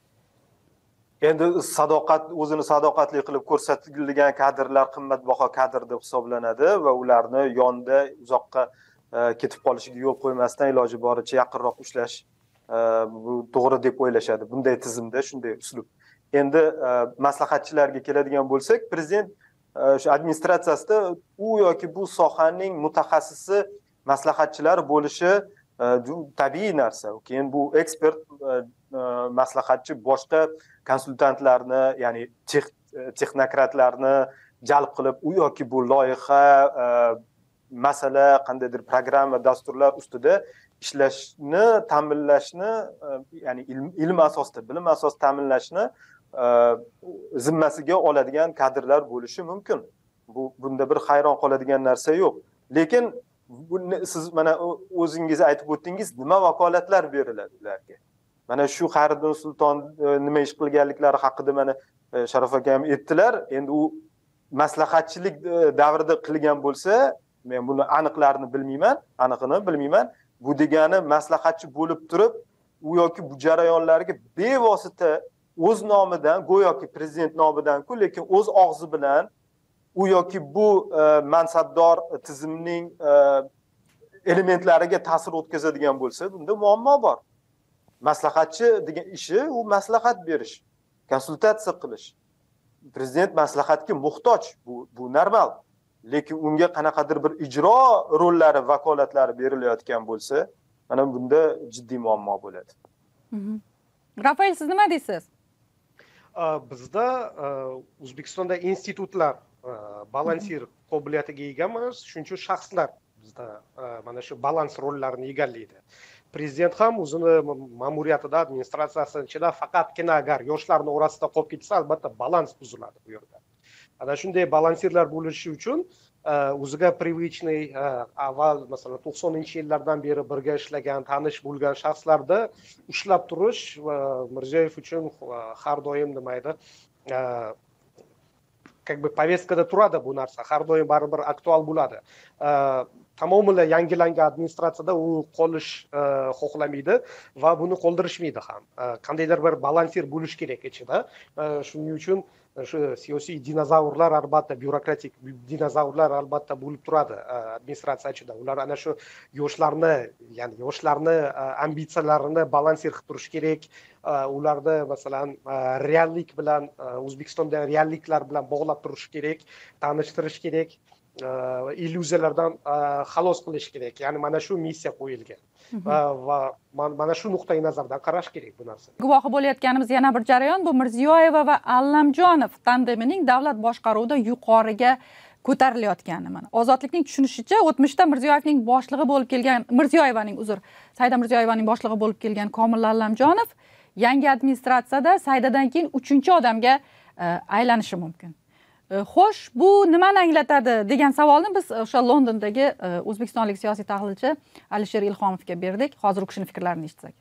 Endi o'zini sadoqatli qilib ko'rsatilgan kadrlar qimmatbaho kadr deb hisoblanadi va ularni yonda uzoqqa ketib qolishiga yo'l qo'ymasdan iloji boricha yaqinroq ushlash bu to'g'ri deb o'ylashadi. Bunday tizimda shunday uslub. Endi maslahatchilarga keladigan bo'lsak, prezident shu administratsiyasida u yoki bu sohaning mutaxassisi maslahatchilar bo'lishi tabiiy narsa. Keyin bu ekspert maslahatchi boshqa konsultantlarni, ya'ni texnokratlarni jalb qilib, u yoki bu loyiha, masala, qandaydir programma, dasturlar ustida ishlashni, ta'minlashni, ya'ni ilm asosida, bilim asosida ta'minlashni zimmasiga oladigan kadrlar bo'lishi mumkin. Bunda bir hayron qoladigan narsa yo'q. Lekin siz mana o'zingiz aytib o'tdingiz, nima vakolatlar beriladi ularga? Mana shu Xayriddin Sulton nima ish qilganliklari haqida mana Sharof aka ham aytdilar. Endi u maslahatchilik davrida qilgan bo'lsa, men buni aniqini bilmayman. Bu degani maslahatchi bo'lib turib, u yoki bu jarayonlarga bevosita o'z nomidan, go'yoki prezident nomidan-ku, lekin o'z og'zi bilan u yoki bu mansabdor tizimning elementlariga ta'sir o'tkazadigan bo'lsa, bunda muammo bor. Maslahatchi degan ishi u maslahat berish, konsultatsiya qilish. Prezident maslahatga muhtoj, bu normal. Lekin unga qanaqadir bir ijro rollari, vakolatlari berilayotgan bo'lsa, mana bunda jiddiy muammo bo'ladi. Rafael, siz nima deysiz? Bizda O'zbekistonda institutlar balansir qobiliyatiga ega emas, shuning uchun shaxslar bizda mana shu balans rollarini egallaydi. Prezident ham o'zini ma'muriyatida, administratsiyasini ichida faqatgina agar yoshlarning orasida qolib ketsa, albatta balans buziladi bu yerda. Ana shunday balansirlar bo'lishi uchun o'ziga привычный avval masalan 90-yillardan beri birga ishlagan, tanish bo'lgan shaxslarda ushlab turish Mirziyoyev uchun har doim nima edi, как бы повесткада turadi bu narsa, har doim baribir aktual bo'ladi. Tamomila yangilangan administratsiyada u qolish xohlamaydi va buni qoldirishmaydi ham. Qandaydir bir balansir bo'lish kerak ichida. Shuning uchun shu siyosiy dinozavrlar albatta, byurokratik dinozavrlar albatta bo'lib turadi administratsiya ichida. Ular ana shu yoshlarni ambitsiyalarini balansir qilib turish kerak. Ularni masalan reallik bilan, O'zbekistonda realliklar bilan bog'lab turish kerak, tanishtirish kerak, illyuziyalardan xalos qilish kerak. Ya'ni mana shu missiya qo'yilgan. Va mana shu nuqtai nazardan qarash kerak bu narsa. Guvohi bo'layotganimiz yana bir jarayon bu Mirziyoyeva va Allamjonov tandemining davlat boshqaruvida yuqoriga ko'tarilayotgani. Mana Ozodlikning tushunishicha, o'tmishda Mirziyoyevning boshlig'i bo'lib kelgan Saida Mirziyoyevaning boshlig'i bo'lib kelgan Komil Allamjonov yangi administratsiyada Saidadan keyin 3-odamga aylanishi mumkin. Xo'sh, bu nimani anglatadi degan savolni biz o'sha Londondagi o'zbekistonlik siyosiy tahlilchi Alisher Ilhomovga berdik. Hozir u kishining fikrlarini eshitsak.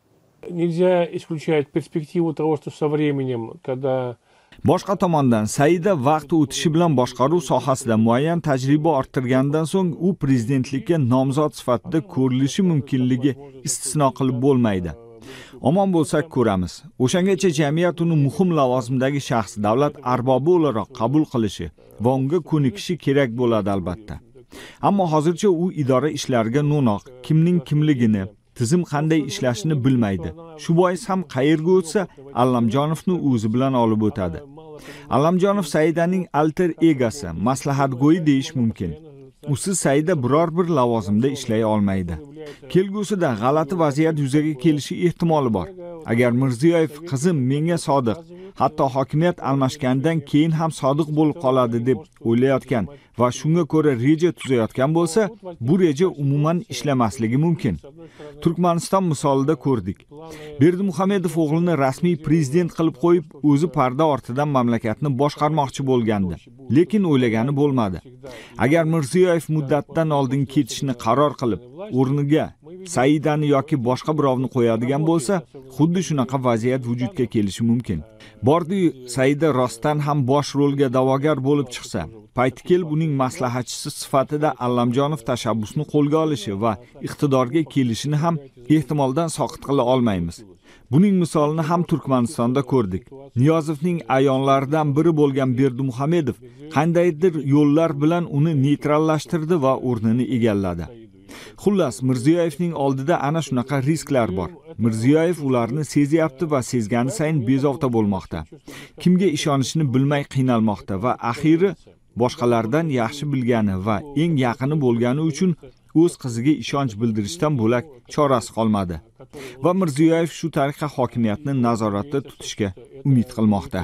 Nельзя исключать перспективу того, что со временем, когда boshqa tomondan Saida vaqt o'tishi bilan boshqaruv sohasida muayyan tajriba orttirgandan so'ng u prezidentlikka nomzod sifatida ko'rilishi mumkinligi istisno qilib bo'lmaydi. Omon bo'lsak ko'ramiz. O'shagacha jamiyat uni muhim lavozimdagi shaxs, davlat arbobi o'laroq qabul qilishi va unga ko'nikishi kerak bo'ladi albatta. Ammo hozircha u idora ishlariga no'noq, kimning kimligini, tizim qanday ishlashini bilmaydi. Shu bois ham qayerga o'tsa, Allamjonovni o'zi bilan olib o'tadi. Allamjonov Saidaning alter egosi, maslahatgo'yi deyish mumkin. Usiz Saida biror bir lavozimda ishlay olmaydi. Kelgusida g'alati vaziyat yuzaga kelishi ehtimoli bor. Agar Mirziyoyev qizim menga sodiq, hatto hokimiyat almashgandan keyin ham sodiq bo'lib qoladi deb o'ylayotgan va shunga ko'ra reja tuzayotgan bo'lsa, bu reja umuman ishlamasligi mumkin. Turkmaniston misolida ko'rdik. Berdimuhamedov o'g'lini rasmiy prezident qilib qo'yib, o'zi parda ortidan mamlakatni boshqarmoqchi bo'lgandi, lekin o'ylagani bo'lmadi. Agar Mirziyoyev muddatidan oldin ketishni qaror qilib, o'rniga Saidani yoki boshqa birovni qo'yadigan bo'lsa, xuddi shunaqa vaziyat vujudga kelishi mumkin. Bordi-yu, Saida rostdan ham bosh rolga da'vogar bo'lib chiqsa, payti kelib uning maslahatchisi sifatida Allamjonov tashabbusni qo'lga olishi va iqtidorga kelishini ham ehtimoldan soqit qila olmaymiz. Buning misolini ham Turkmanistonda ko'rdik. Niyozovning ayonlaridan biri bo'lgan Berdimuhamedov qandaydir yo'llar bilan uni neytrallashtirdi va o'rnini egalladi. Xullas, Mirziyoyevning oldida ana shunaqa risklar bor. Mirziyoyev ularni sezyapti va sezgani sayin bezovta bo'lmoqda. Kimga ishonishni bilmay qiynalmoqda va axiri boshqalardan yaxshi bilgani va eng yaqini bo'lgani uchun o'z qiziga ishonch bildirishdan bo'lak chorasi qolmadi. Va Mirziyoyev shu tariqa hokimiyatni nazoratda tutishga umid qilmoqda.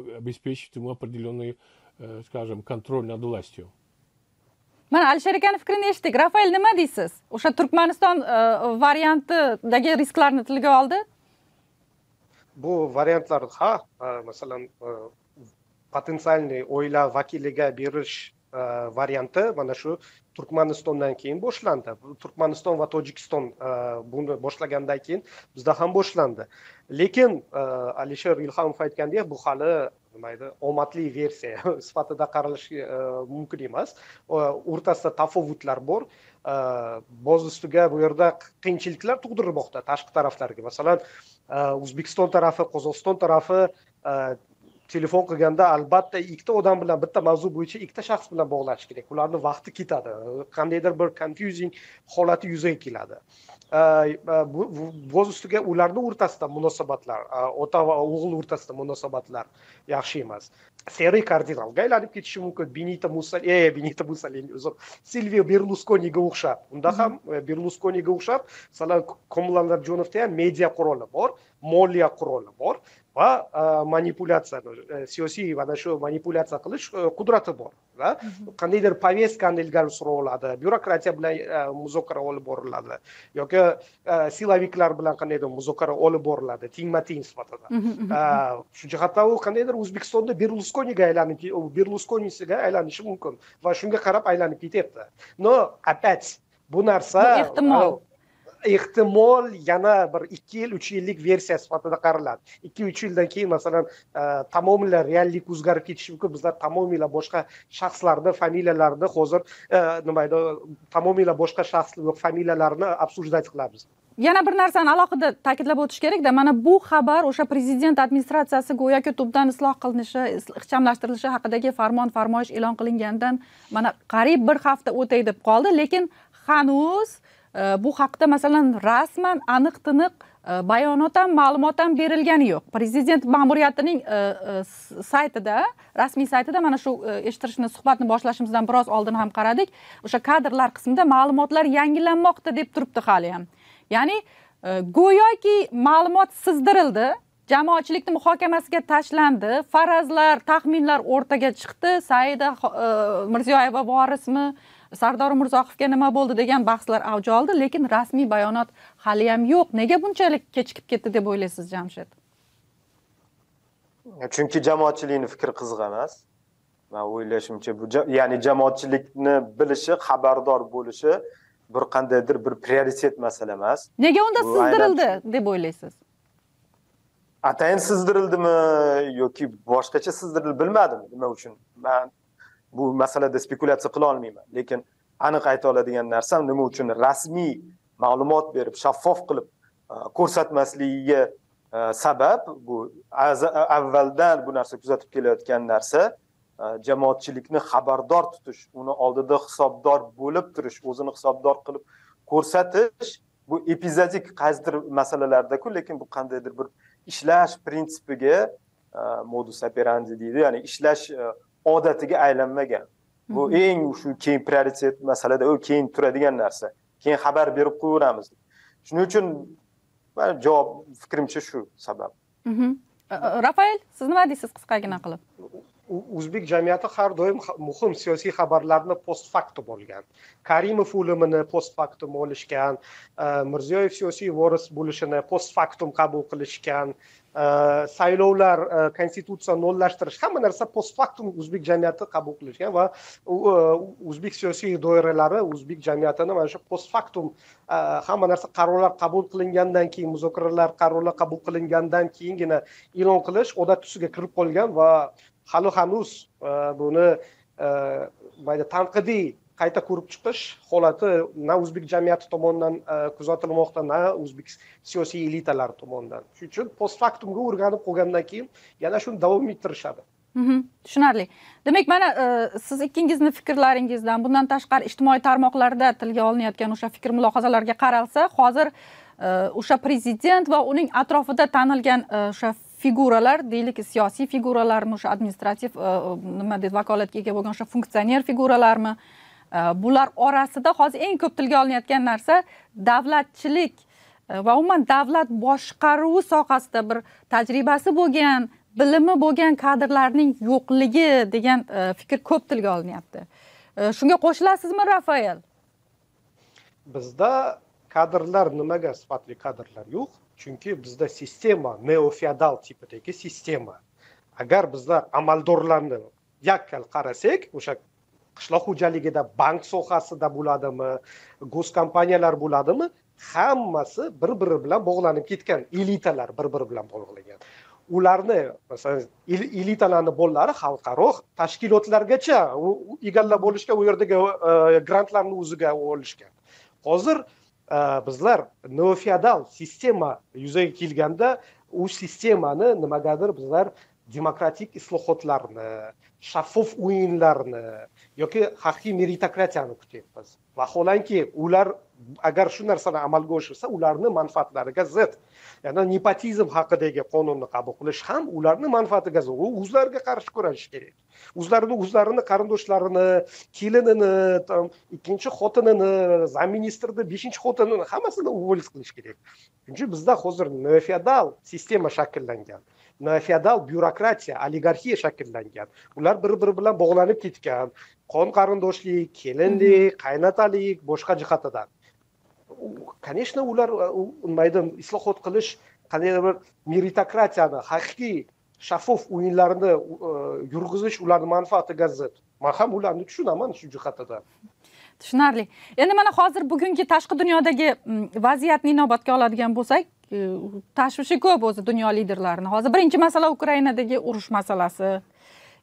Mana Alisher akaning fikrini eshitdik. Rafael, nima deysiz? O'sha Turkmaniston variantidagi risklarni tilga oldi? Bu variantlar masalan potensialniy oila vakiliga berish varianti mana shu Turkmanistondan keyin boshlandi. Turkmaniston va Tojikiston buni boshlagandan keyin bizda ham boshlandi. Lekin Alisher Ilhomov aytgandek, bu hali omadli versiya sifatida qaralishi mumkin emas. O'rtasida tafovutlar bor. Boz ustiga bu yerda qiyinchiliklar tug'dirmoqda tashqi taraflarga. Masalan, O'zbekiston tarafi, Qozog'iston tarafi telefon qilganda albatta ikkita odam bilan bitta mavzu bo'yicha ikkita shaxs bilan bog'lash kerak. Ularning vaqti ketadi. Qandaydir bir confusing holati yuzaga keladi. Boz ustiga ularning o'rtasida munosabatlar, ota va o'g'il o'rtasida munosabatlar yaxshi emas. Seri kardinalga aylanib ketishi mumkin. Benito Mussolini, Silvio Berluskoniga o'xshab. Unda ham Berluskoniga o'xshab, masalan, Komil Allamjonovda ham media quroli bor, moliya quroli bor va manipulyatsiya, siyosiy mana shu manipulyatsiya qilish qudrati bor. Qandaydir povestkani ilgari suriladi, byurokratiya bilan muzokara olib boriladi yoki silaviklar bilan qandaydir muzokara olib boriladi, tengma-teng sifatida. Shu jihatdan u qandaydir O'zbekistonda Berluskonisiga aylanishi mumkin va shunga qarab aylanib ketyapti. No, опять bu narsa ehtimol yana bir 2 yil, 3 yillik versiya sifatida qaraladi. 2-3 yildan keyin masalan tamomila reallik o'zgarib ketishi mumkin. Bizlar tamomila boshqa shaxslarni familiyalarini hozir tamomila boshqa shaxslar familiyalarini обсуждать qilamiz. yana bir narsani alohida ta'kidlab o'tish kerakda, mana bu xabar o'sha prezident administratsiyasi go'yoki tubdan isloh qilinishi, ixchamlashtirilishi haqidagi farmoyish e'lon qilingandan mana qariyb bir hafta o'tay deb qoldi, lekin hanuz bu haqda masalan rasman aniq-tiniq bayonot ham, ma'lumot ham berilgani yo'q. Prezident ma'muriyatining saytida, rasmiy saytida mana shu eshittirishni, suhbatni boshlashimizdan biroz oldin ham qaradik. O'sha kadrlar qismida ma'lumotlar yangilanmoqda deb turibdi hali ham. Ya'ni go'yoki ma'lumot sizdirildi, jamoatchilikning muhokamasiga tashlandi, farazlar, taxminlar o'rtaga chiqdi. Saida Mirziyoyeva vorismi, Sardor Umurzoqovga nima bo'ldi degan bahslar avj oldi, lekin rasmiy bayonot hali ham yo'q. Nega bunchalik kechikib ketdi deb o'ylaysiz, Jamshid? Chunki jamoatchilikning fikri qiziq emas. Men o'ylashimcha bu ya'ni jamoatchilikni bilishi, xabardor bo'lishi bir qandaydir bir prioritet masala emas. Nega unda sizdirildi deb o'ylaysiz? Atayin sizdirildimi yoki boshqacha sizdirildi bilmadim nima uchun. Men bu masalada spekulatsiya qila olmayman. Lekin aniq ayta oladigan narsam nima uchun rasmiy ma'lumot berib, shaffof qilib ko'rsatmasligiga sabab bu avvaldan bu narsa kuzatib kelayotgan narsa jamoatchilikni xabardor tutish, uni oldida hisobdor bo'lib turish, o'zini hisobdor qilib ko'rsatish bu epizodik qaysidir masalalarda-ku, lekin bu qandaydir bir ishlash prinsipiga modus operandi deydi, ya'ni ishlash odatiga aylanmagan. Bu eng shu keyin prioritet masalada u keyin turadigan narsa. Keyin xabar berib qo'yaveramiz. Shuning uchun men javob fikrimcha shu sabab. Rafael, siz nima deysiz qisqagina qilib? O'zbek jamiyati har doim muhim siyosiy xabarlarni post factum olgan. Karimov o'limini post factum olishgan, Mirziyoyev siyosiy voris bo'lishini post factum qabul qilishgan, saylovlar, konstitutsiya nollashtirish, hamma narsa post factum o'zbek jamiyati qabul qilishgan va o'zbek siyosiy doiralari o'zbek jamiyatini mana shu post factum hamma narsa qarorlar qabul qilingandan keyin, muzokaralar, qarorlar qabul qilingandan keyingina e'lon qilish odat tusiga kirib qolgan va hali hanuz buni mayda tanqidiy qayta ko'rib chiqish holati na o'zbek jamiyati tomonidan kuzatilmoqda, na o'zbek siyosiy elitalar tomonidan. Shuning uchun post factumga o'rganib qolgandan keyin yana shuni davom ettirishadi. Tushunarli. Demak, mana siz ikkingizni fikrlaringizdan, bundan tashqari ijtimoiy tarmoqlarda tilga olinayotgan o'sha fikr mulohazalarga qaralsa, hozir o'sha prezident va uning atrofida tanilgan o'sha figuralar, deylik siyosiy figuralarmi, o'sha administrativ nima deb vakolatga ega bo'lgan o'sha funksioner figuralarmi, bular orasida hozir eng ko'p tilga olinayotgan narsa davlatchilik va umuman davlat boshqaruvi sohasida bir tajribasi bo'lgan, bilimi bo'lgan kadrlarning yo'qligi degan fikr ko'p tilga olinyapti. Shunga qo'shilasizmi, Rafael? Bizda kadrlar nimaga sifatli kadrlar yo'q? Chunki bizda sistema neofeodal tipidagi sistema. Agar bizlar amaldorlarni yakkal qarasak, o'sha qishloq xo'jaligida bank sohasida bo'ladimi, go'skompaniyalar bo'ladimi, hammasi bir-biri bilan bog'lanib ketgan, elitalar bir-biri bilan bog'langan. Ularni, masalan, elitalarning bolalari xalqaro tashkilotlargacha egallab olishga, u yerdagi grantlarni o'ziga olishgan. Hozir bizlar neofeodal sistema yuzaga kelganda, u sistemani nimagadir bizlar demokratik islohotlarni, shaffof o'yinlarni yoki haqiqiy meritokratiyani kutyapmiz. Vaholanki ular agar shu narsani amalga oshirsa, ularning manfaatlariga zid. Ya'ni nepotizm haqidagi qonunni qabul qilish ham ularning manfaatiga zid. U o'zlariga qarshi kurashish kerak. O'zlarini qarindoshlarini, kelinini, ikkinchi xotinini, zaministrni, beshinchi xotinini hammasini уволить qilish kerak. Chunki bizda hozir neofeodal sistema shakllangan. Neofeodal byurokratiya, oligarxiya shakllangan. Ular bir-biri bilan bog'lanib ketgan. Qon qarindoshlik, kelinlik, qaynotalik, boshqa jihatidan. Конечно, ular maydan islohot qilish, qandaydir bir meritokratiyani, haqiqiy shaffof o'yinlarni yurg'izish ularning manfaatiga zid. Men ham ularni tushunaman shu jihatidan. Tushunarli. Endi mana hozir bugungi tashqi dunyodagi vaziyatni inobatga oladigan bo'lsak, tashvishi ko'p o'zi dunyo liderlarini. Hozir birinchi masala Ukrainadagi urush masalasi.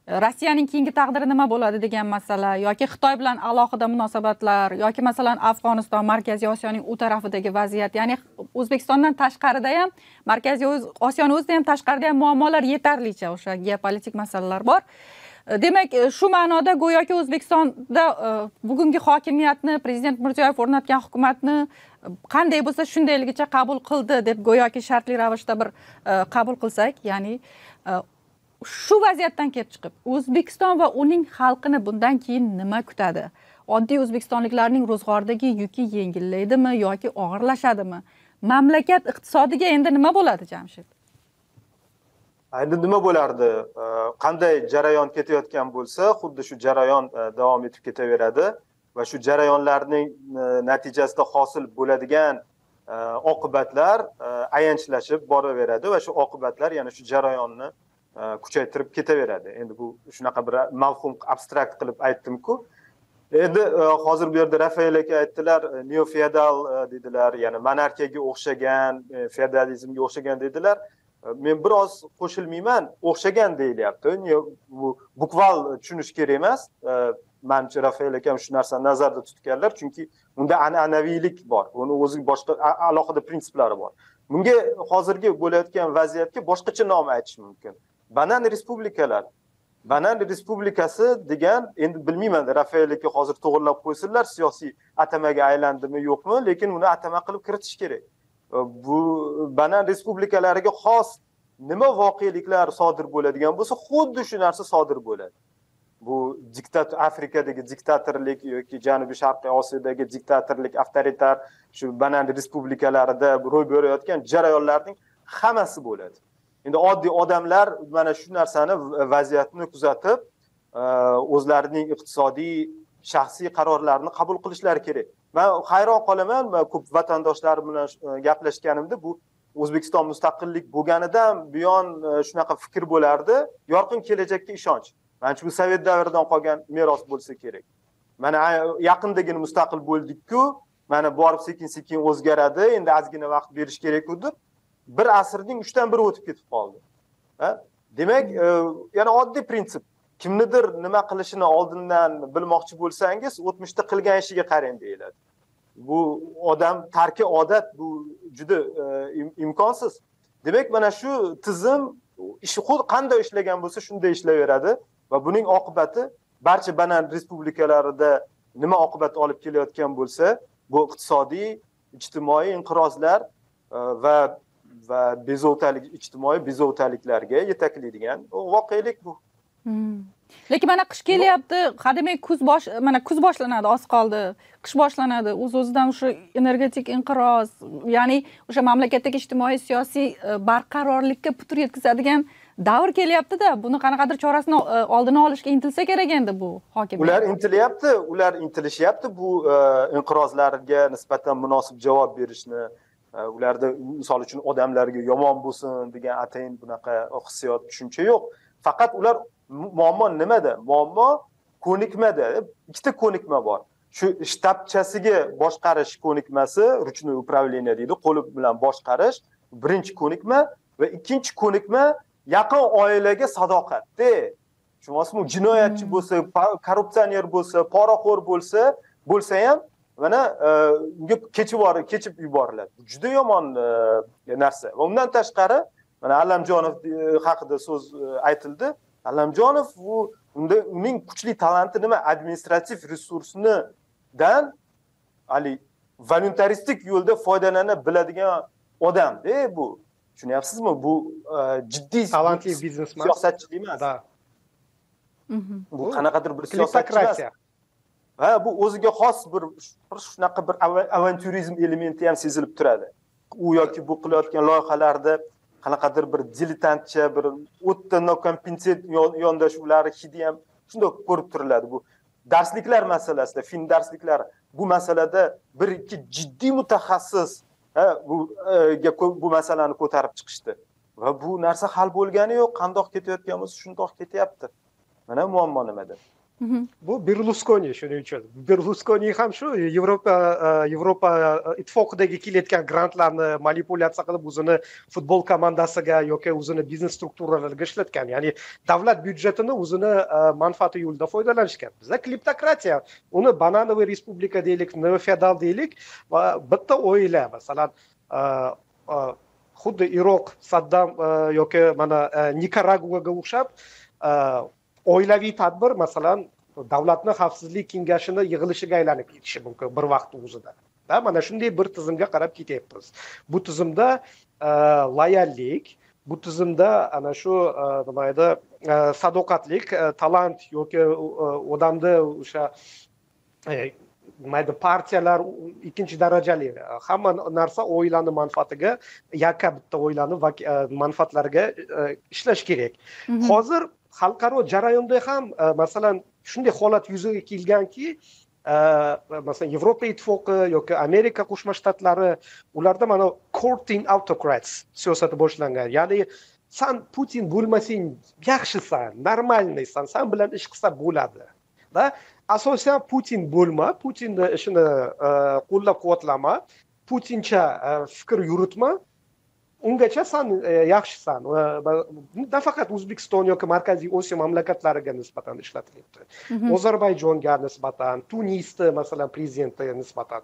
Rossiyaning keyingi taqdiri nima bo'ladi degan masala yoki Xitoy bilan alohida munosabatlar yoki masalan Afg'oniston, Markaziy Osiyoning u tarafidagi vaziyat, ya'ni O'zbekistondan tashqarida ham, Markaziy Osiyoning o'zida ham tashqarida ham muammolar yetarlicha o'sha geopolitik masalalar bor. Demak, shu ma'noda go'yoki O'zbekistonda bugungi hokimiyatni prezident Mirziyoyev o'rnatgan hukumatni qanday bo'lsa shundayligicha qabul qildi deb go'yoki shartli ravishda bir qabul qilsak, ya'ni shu vaziyatdan kelib chiqib O'zbekiston va uning xalqini bundan keyin nima kutadi? Oddiy o'zbekistonliklarning ro'zg'ordagi yuki yengillaydimi yoki og'irlashadimi? Mamlakat iqtisodiga endi nima bo'ladi, Jamshid? Endi nima bo'lardi? Qanday jarayon ketayotgan bo'lsa, xuddi shu jarayon davom etib ketaveradi va shu jarayonlarning natijasida hosil bo'ladigan oqibatlar ayanchlashib boraveradi va shu oqibatlar yana shu jarayonni kuchaytirib ketaveradi. Endi bu shunaqa bir mavhum abstrakt qilib aytdim-ku. Endi hozir bu yerda Rafael aka aytdilar, neofeodal dedilar, ya'ni monarxiyaga o'xshagan, feodalizmga o'xshagan dedilar. Men biroz qo'shilmayman, o'xshagan deyilyapti. Bu bukval tushunish kerak emas. Menimcha Rafael akam shu narsani nazarda tutganlar, chunki unda an'anaviylik bor. Uni o'zi boshqa alohida prinsiplari bor. Bunga hozirgi bo'layotgan vaziyatga boshqacha nom aytish mumkin. Banan respublikalar. Banan respublikasi degan, endi bilmayman, Rafael aka hozir to'g'rilab qo'ysinlar, siyosiy atamaga aylandimi yo'qmi, lekin uni atama qilib kiritish kerak. Bu banan respublikalariga xos nima voqeliklar sodir bo'ladigan bo'lsa, xuddi shu narsa sodir bo'ladi. Bu Afrikadagi diktatorlik yoki Janubiy Sharqiy Osiyodagi diktatorlik, avtoritar shu banan respublikalarida ro'y berayotgan jarayonlarning hammasi bo'ladi. Endi oddiy odamlar mana shu narsani, vaziyatni kuzatib, o'zlarining iqtisodiy, shaxsiy qarorlarini qabul qilishlari kerak. Men hayron qolaman, ko'p vatandoshlar bilan gaplashganimda, bu O'zbekiston mustaqillik bo'lganidan buyon shunaqa fikr bo'lardi, yorqin kelajakka ishonch. Menimcha bu Sovet davridan qolgan meros bo'lsa kerak. Mana yaqindagina mustaqil bo'ldik-ku, mana borib sekin-sekin o'zgaradi, endi ozgina vaqt berish kerak edi. Bir asrning 3dan 1 o'tib ketib qoldi. Demak, yana oddiy prinsip. Kimnidir nima qilishini oldindan bilmoqchi bo'lsangiz, o'tmishda qilgan ishiga qarang deyiladi. Bu odam tarki odat, bu juda imkonsiz. Demak, mana shu tizim ishi qanday ishlagan bo'lsa shunday ishlayveradi va buning oqibati barcha banan respublikalarida nima oqibat olib kelayotgan bo'lsa, bu iqtisodiy, ijtimoiy inqirozlar va bezovtalik, ijtimoiy bezovtaliklarga yetaklaydigan voqelik bu. Lekin mana qish kelyapti, hademay kuz boshlanadi, oz qoldi. Qish boshlanadi. O'z-o'zidan o'sha energetik inqiroz, ya'ni o'sha mamlakatdagi ijtimoiy, siyosiy barqarorlikka putur yetkazadigan davr kelyapti-da. Buni qanaqadir chorasini oldini olishga intilsa kerak endi bu hokimiyat. Ular intilyapti, ular intilishyapti bu inqirozlarga nisbatan munosib javob berishni. Ularda misol uchun odamlarga yomon bo'lsin degan atayin bunaqa hissiyot, tushuncha yo'q. Faqat ular muammo nimada? Muammo ko'nikmada. Ikkita ko'nikma bor. Shu shtabchasiga boshqarish ko'nikmasi, ruchnoy upravleniya deydi, qo'l bilan boshqarish, birinchi ko'nikma va ikkinchi ko'nikma yaqin oilaga sadoqat. Tushunasizmi? Jinoyatchi bo'lsa, korrupsioner bo'lsa, poraxo'r bo'lsa ham mana unga kechib yuboriladi. Juda yomon narsa. Va undan tashqari, mana Allamjonov haqida so'z aytildi. Allamjonov uning kuchli talanti nima? Administrativ resursdan voluntaristik yo'lda foydalana biladigan odam. Bu tushunyapsizmi? Bu jiddiy talantli biznesmen, siyosatchi emas. Bu qanaqadir bir siyosatchi emas. Bu o'ziga xos bir shunaqa bir avanturizm elementi ham sezilib turadi. U yoki bu qilayotgan loyihalarda qanaqadir bir diletantcha, bir o'tda nokompensat yondashuvlari hidi ham shunday ko'rib turiladi. Bu darsliklar masalasida, film darsliklar bu masalada bir ikki jiddiy mutaxassis bu masalani ko'tarib chiqishdi. Va bu narsa hal bo'lgani yo'q, qandoq ketayotgan bo'lsa shundoq ketyapti. Mana muammo nimada? bu Berluskoni shuning uchun. Berluskoni ham shu Yevropa ittifoqidagi kelayotgan grantlarni manipulyatsiya qilib o'zini futbol komandasiga yoki o'zini biznes strukturalariga ishlatgan. Ya'ni davlat byudjetini o'zini manfaati yo'lida foydalanishgan. Bizda kleptokratiya, uni bananoviy respublika deylik, neofeodal deylik va bitta oila, masalan, xuddi Iroq, Saddam yoki mana Nikaraguaga o'xshab oilaviy tadbir, masalan, davlatni xavfsizlik kengashini yig'ilishiga aylanib ketishi mumkin bir vaqt o'zida. Mana shunday bir tizimga qarab ketyapmiz. Bu tizimda loyallik, bu tizimda ana shu nima edi, sadoqatlik, talant yoki odamda o'sha mayda partiyalar ikkinchi darajali, hamma narsa oilani manfaatiga, yakka bitta oilani manfaatlariga ishlash kerak. Hozir xalqaro jarayonda ham masalan shunday holat yuzaga kelganki, masalan Yevropa ittifoqi yoki Amerika Qo'shma Shtatlari, ularda mana courting autocrats siyosati boshlangan. Ya'ni sen Putin bo'lmasang yaxshisan, normalniysan, sen bilan ish qilsa bo'ladi. Da asosan Putin bo'lma, Putinni ishini qo'llab-quvvatlama, Putincha fikr yuritma. Ungacha sen yaxshisan. Nafaqat O'zbekiston yoki Markaziy Osiyo mamlakatlariga nisbatan ishlatilyapti. Ozarbayjonga nisbatan, Tunisda masalan prezidentiga nisbatan.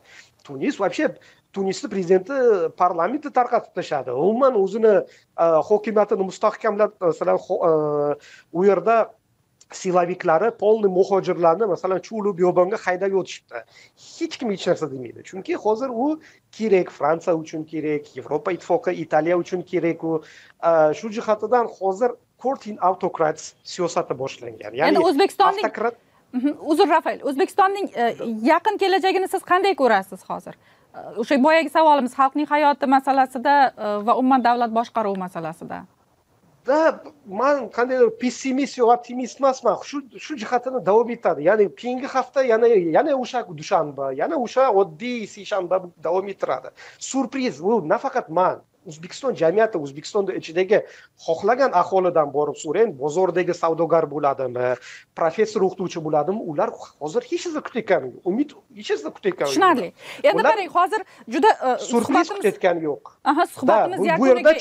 Tunisda prezidenti parlamentni tarqatib tashladi. Umuman o'zini hokimiyatini mustahkamlab, masalan, u yerda silaviklari polni muhojirlarni masalan Chulu biyobonga haydab o'tishibdi. Hech kim hech narsa demaydi. Chunki hozir u kerak, Fransiya uchun kerak, Yevropa ittifoqi Italiya uchun kerak. U shu jihatidan hozir courting autocrats siyosati boshlangan. Ya'ni O'zbekistonning uzr Rafael, O'zbekistonning yaqin kelajagini siz qanday ko'rasiz hozir? O'sha boyagi savolimiz xalqning hayoti masalasida va umuman davlat boshqaruvi masalasida. Man qandaydir pessimist yoki optimist emasman. Shu jihatini davom etadi. Ya'ni keyingi hafta yana o'sha dushanba, yana o'sha oddiy seshanba davom ettiradi. Surpriz bu nafaqat man, O'zbekiston jamiyati, O'zbekistonda ichidagi xohlagan aholidan borib so'rang, bozordagi savdogar bo'ladimi, professor o'qituvchi bo'ladimi, ular hozir hech narsa kutayotgani yo'q. Umid hech narsa kutayotgani yo'q. Tushunarli. Endi qarang, hozir juda surpriz kutayotgani yo'q. Suhbatimiz yakuniga bu yerda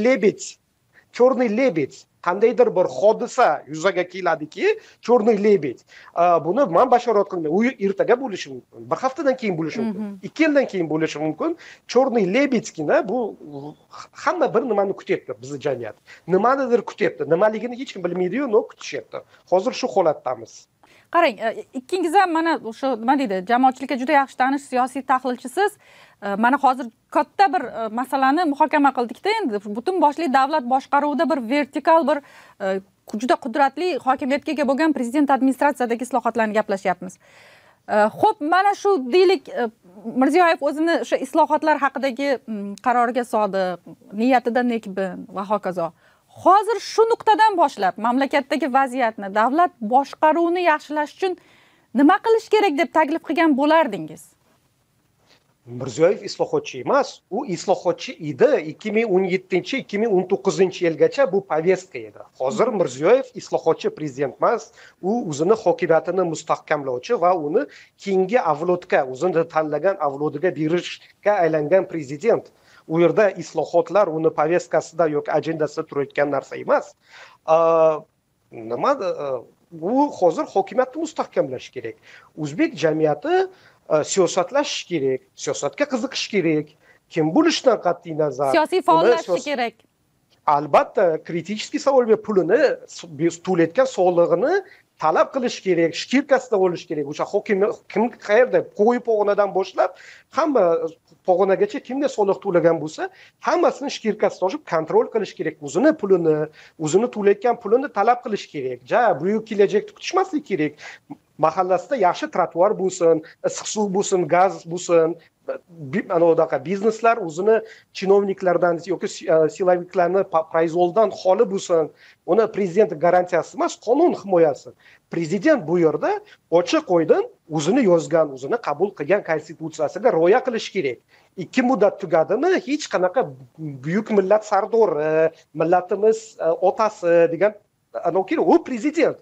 Черный лебедь qandaydir bir hodisa yuzaga keladiki, Черный лебедь. Buni men bashorat qilmayman. U ertaga bo'lishi mumkin, bir haftadan keyin bo'lishi mumkin, 2 yildan keyin bo'lishi mumkin. Черный лебедьgina bu hamma bir nimani kutyapti bizning jamiyat. Nimanidir kutyapti. Nimaligini hech kim bilmaydi-yu, no kutishyapti. Hozir shu holatdamiz. Qarang, ikkingiz ham mana o'sha nima deydi, jamoatchilikka juda yaxshi tanish siyosiy tahlilchisiz. Mana hozir katta bir masalani muhokama qildik-da, endi butun boshli davlat boshqaruvida bir vertikal bir juda qudratli hokimiyatga ega bo'lgan prezident administratsiyadagi islohotlarni gaplashyapmiz. Xo'p, mana shu deylik Mirziyoyev o'zini o'sha islohotlar haqidagi qaroriga sodiq, niyatida nekbin va hokazo. Hozir shu nuqtadan boshlab mamlakatdagi vaziyatni, davlat boshqaruvini yaxshilash uchun nima qilish kerak deb taklif qilgan bo'lardingiz? Mirziyoyev islohotchi emas, u islohotchi edi 2017-2019-yilgacha bu повестка edi. Hozir Mirziyoyev islohotchi prezident emas, u o'zini hokimiyatini mustahkamlovchi va uni keyingi avlodga, o'zini tanlagan avlodiga berishga aylangan prezident. U yerda islohotlar uni повесткасida yoki ajendasida turayotgan narsa emas. Nima bu hozir hokimiyatni mustahkamlash kerak. O'zbek jamiyati siyosatlashish kerak, siyosatga qiziqish kerak. Kim bo'lishidan qat'iy nazar siyosiy faollashish kerak. Albatta, kritik savol va pulini to'layotgan soliqini talab qilish kerak, shkirkasida bo'lish kerak. O'sha hokim kim qayerda qo'yib pog'onadan boshlab hamma pog'onagacha kimga soliq to'lagan bo'lsa, hammasini shkirkasida olib kontrol qilish kerak. O'zini pulini, o'zini to'layotgan pulini talab qilish kerak. Buyuk kelajakni kutishmaslik kerak. Mahallasida yaxshi trotuar bo'lsin, issiq suv bo'lsin, gaz bo'lsin. Anodaqa bizneslar o'zini chinovniklardan yoki silaviklarni proizvoldan xoli bo'lsin. Uni prezident garantiyasi emas, qonun himoyasi. Prezident bu yerda ochiq oydin o'zini yozgan, o'zini qabul qilgan konstitutsiyasiga rioya qilish kerak. 2 muddat tugadimi, hech qanaqa buyuk millat sardori, millatimiz otasi degan u prezident.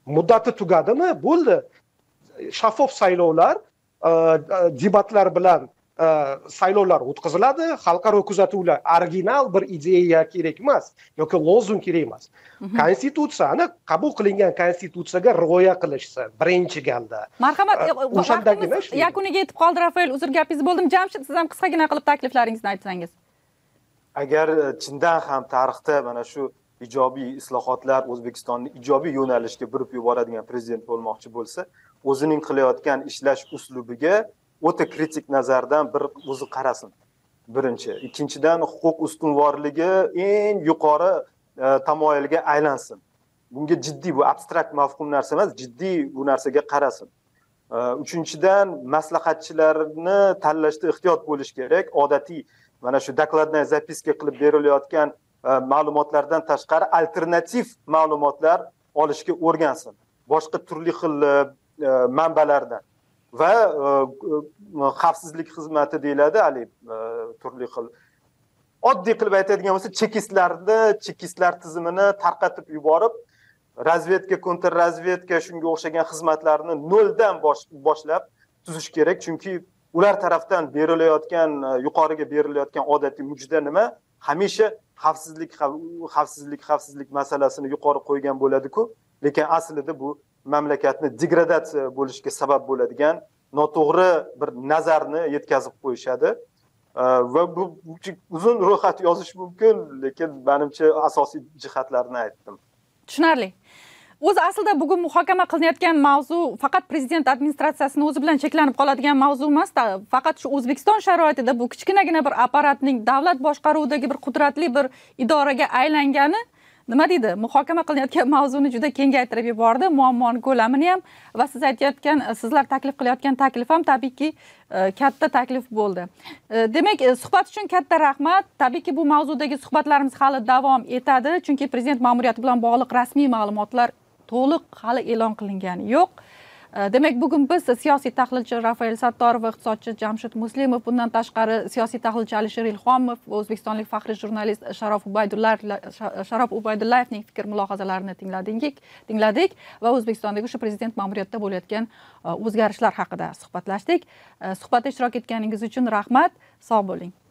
muddati tugadimi, bo'ldi. Shaffof saylovlar, debatlar bilan saylovlar o'tkaziladi, xalqaro kuzatuvlar. Original bir ideya kerak emas yoki lozung kerak emas. Konstitutsiyani, qabul qilingan konstitutsiyaga rioya qilishsa birinchi galda. Marhamat, o'shandagina yakuniga yetib qoldi. Rafael, uzr gapingizni bo'ldim. Jamshid, siz ham qisqagina qilib takliflaringizni aytsangiz. Agar chindan ham tarixda mana shu ijobiy islohotlar O'zbekistonni ijobiy yo'nalishga burib yuboradigan prezident bo'lmoqchi bo'lsa, o'zining qilayotgan ishlash uslubiga o'ta kritik nazardan bir o'zi qarasin. Birinchi, ikkinchidan huquq ustunvorligi eng yuqori tamoyilga aylansin. Bunga jiddiy, bu abstrakt mafhum narsa emas, jiddiy bu narsaga qarasin. Uchinchidan, maslahatchilarni tanlashda ehtiyot bo'lish kerak. Odatiy mana shu dokladnaya zapiska qilib berilayotgan ma'lumotlardan tashqari alternativ ma'lumotlar olishga o'rgansin. Boshqa turli xil manbalardan. Va xavfsizlik xizmati deyiladi, hali turli xil. Oddiy qilib aytadigan bo'lsa, chekistlar tizimini tarqatib yuborib, razvedka, kontrrazvedka shunga o'xshagan xizmatlarni noldan boshlab tuzish kerak, chunki ular tarafdan berilayotgan, yuqoriga berilayotgan odatiy mujda nima? Hamisha xavfsizlik masalasini yuqori qo'ygan bo'ladi-ku, lekin aslida bu mamlakatni degradatsiya bo'lishiga sabab bo'ladigan noto'g'ri bir nazarni yetkazib qo'yishadi. Va bu uzun ro'yxat yozish mumkin, lekin menimcha asosiy jihatlarni aytdim. Tushunarli. O'zi aslida bugun muhokama qilinayotgan mavzu faqat prezident administratsiyasini o'zi bilan cheklanib qoladigan mavzu emas, faqat shu O'zbekiston sharoitida bu kichkinagina bir apparatning davlat boshqaruvidagi bir qudratli bir idoraga aylangani nima deydi, muhokama qilinayotgan mavzuni juda kengaytirib yubordi, muammoni ko'lamini ham va siz aytayotgan, sizlar taklif qilayotgan taklif ham tabiiyki katta taklif bo'ldi. Demak, suhbat uchun katta rahmat. Tabiiyki bu mavzudagi suhbatlarimiz hali davom etadi, chunki prezident ma'muriyati bilan bog'liq rasmiy ma'lumotlar to'liq hali e'lon qilingani yo'q. Demak, bugun biz siyosiy tahlilchi Rafael Sattorov va iqtisodchi Jamshid Muslimov, bundan tashqari siyosiy tahlilchi Alisher Ilhomov va o'zbekistonlik faxriy jurnalist Sharof Ubaydullayevning fikr mulohazalarini tingladik va O'zbekistondagi shu prezident ma'muriyatida bo'layotgan o'zgarishlar haqida suhbatlashdik. Suhbatda ishtirok etganingiz uchun rahmat. Sog' bo'ling.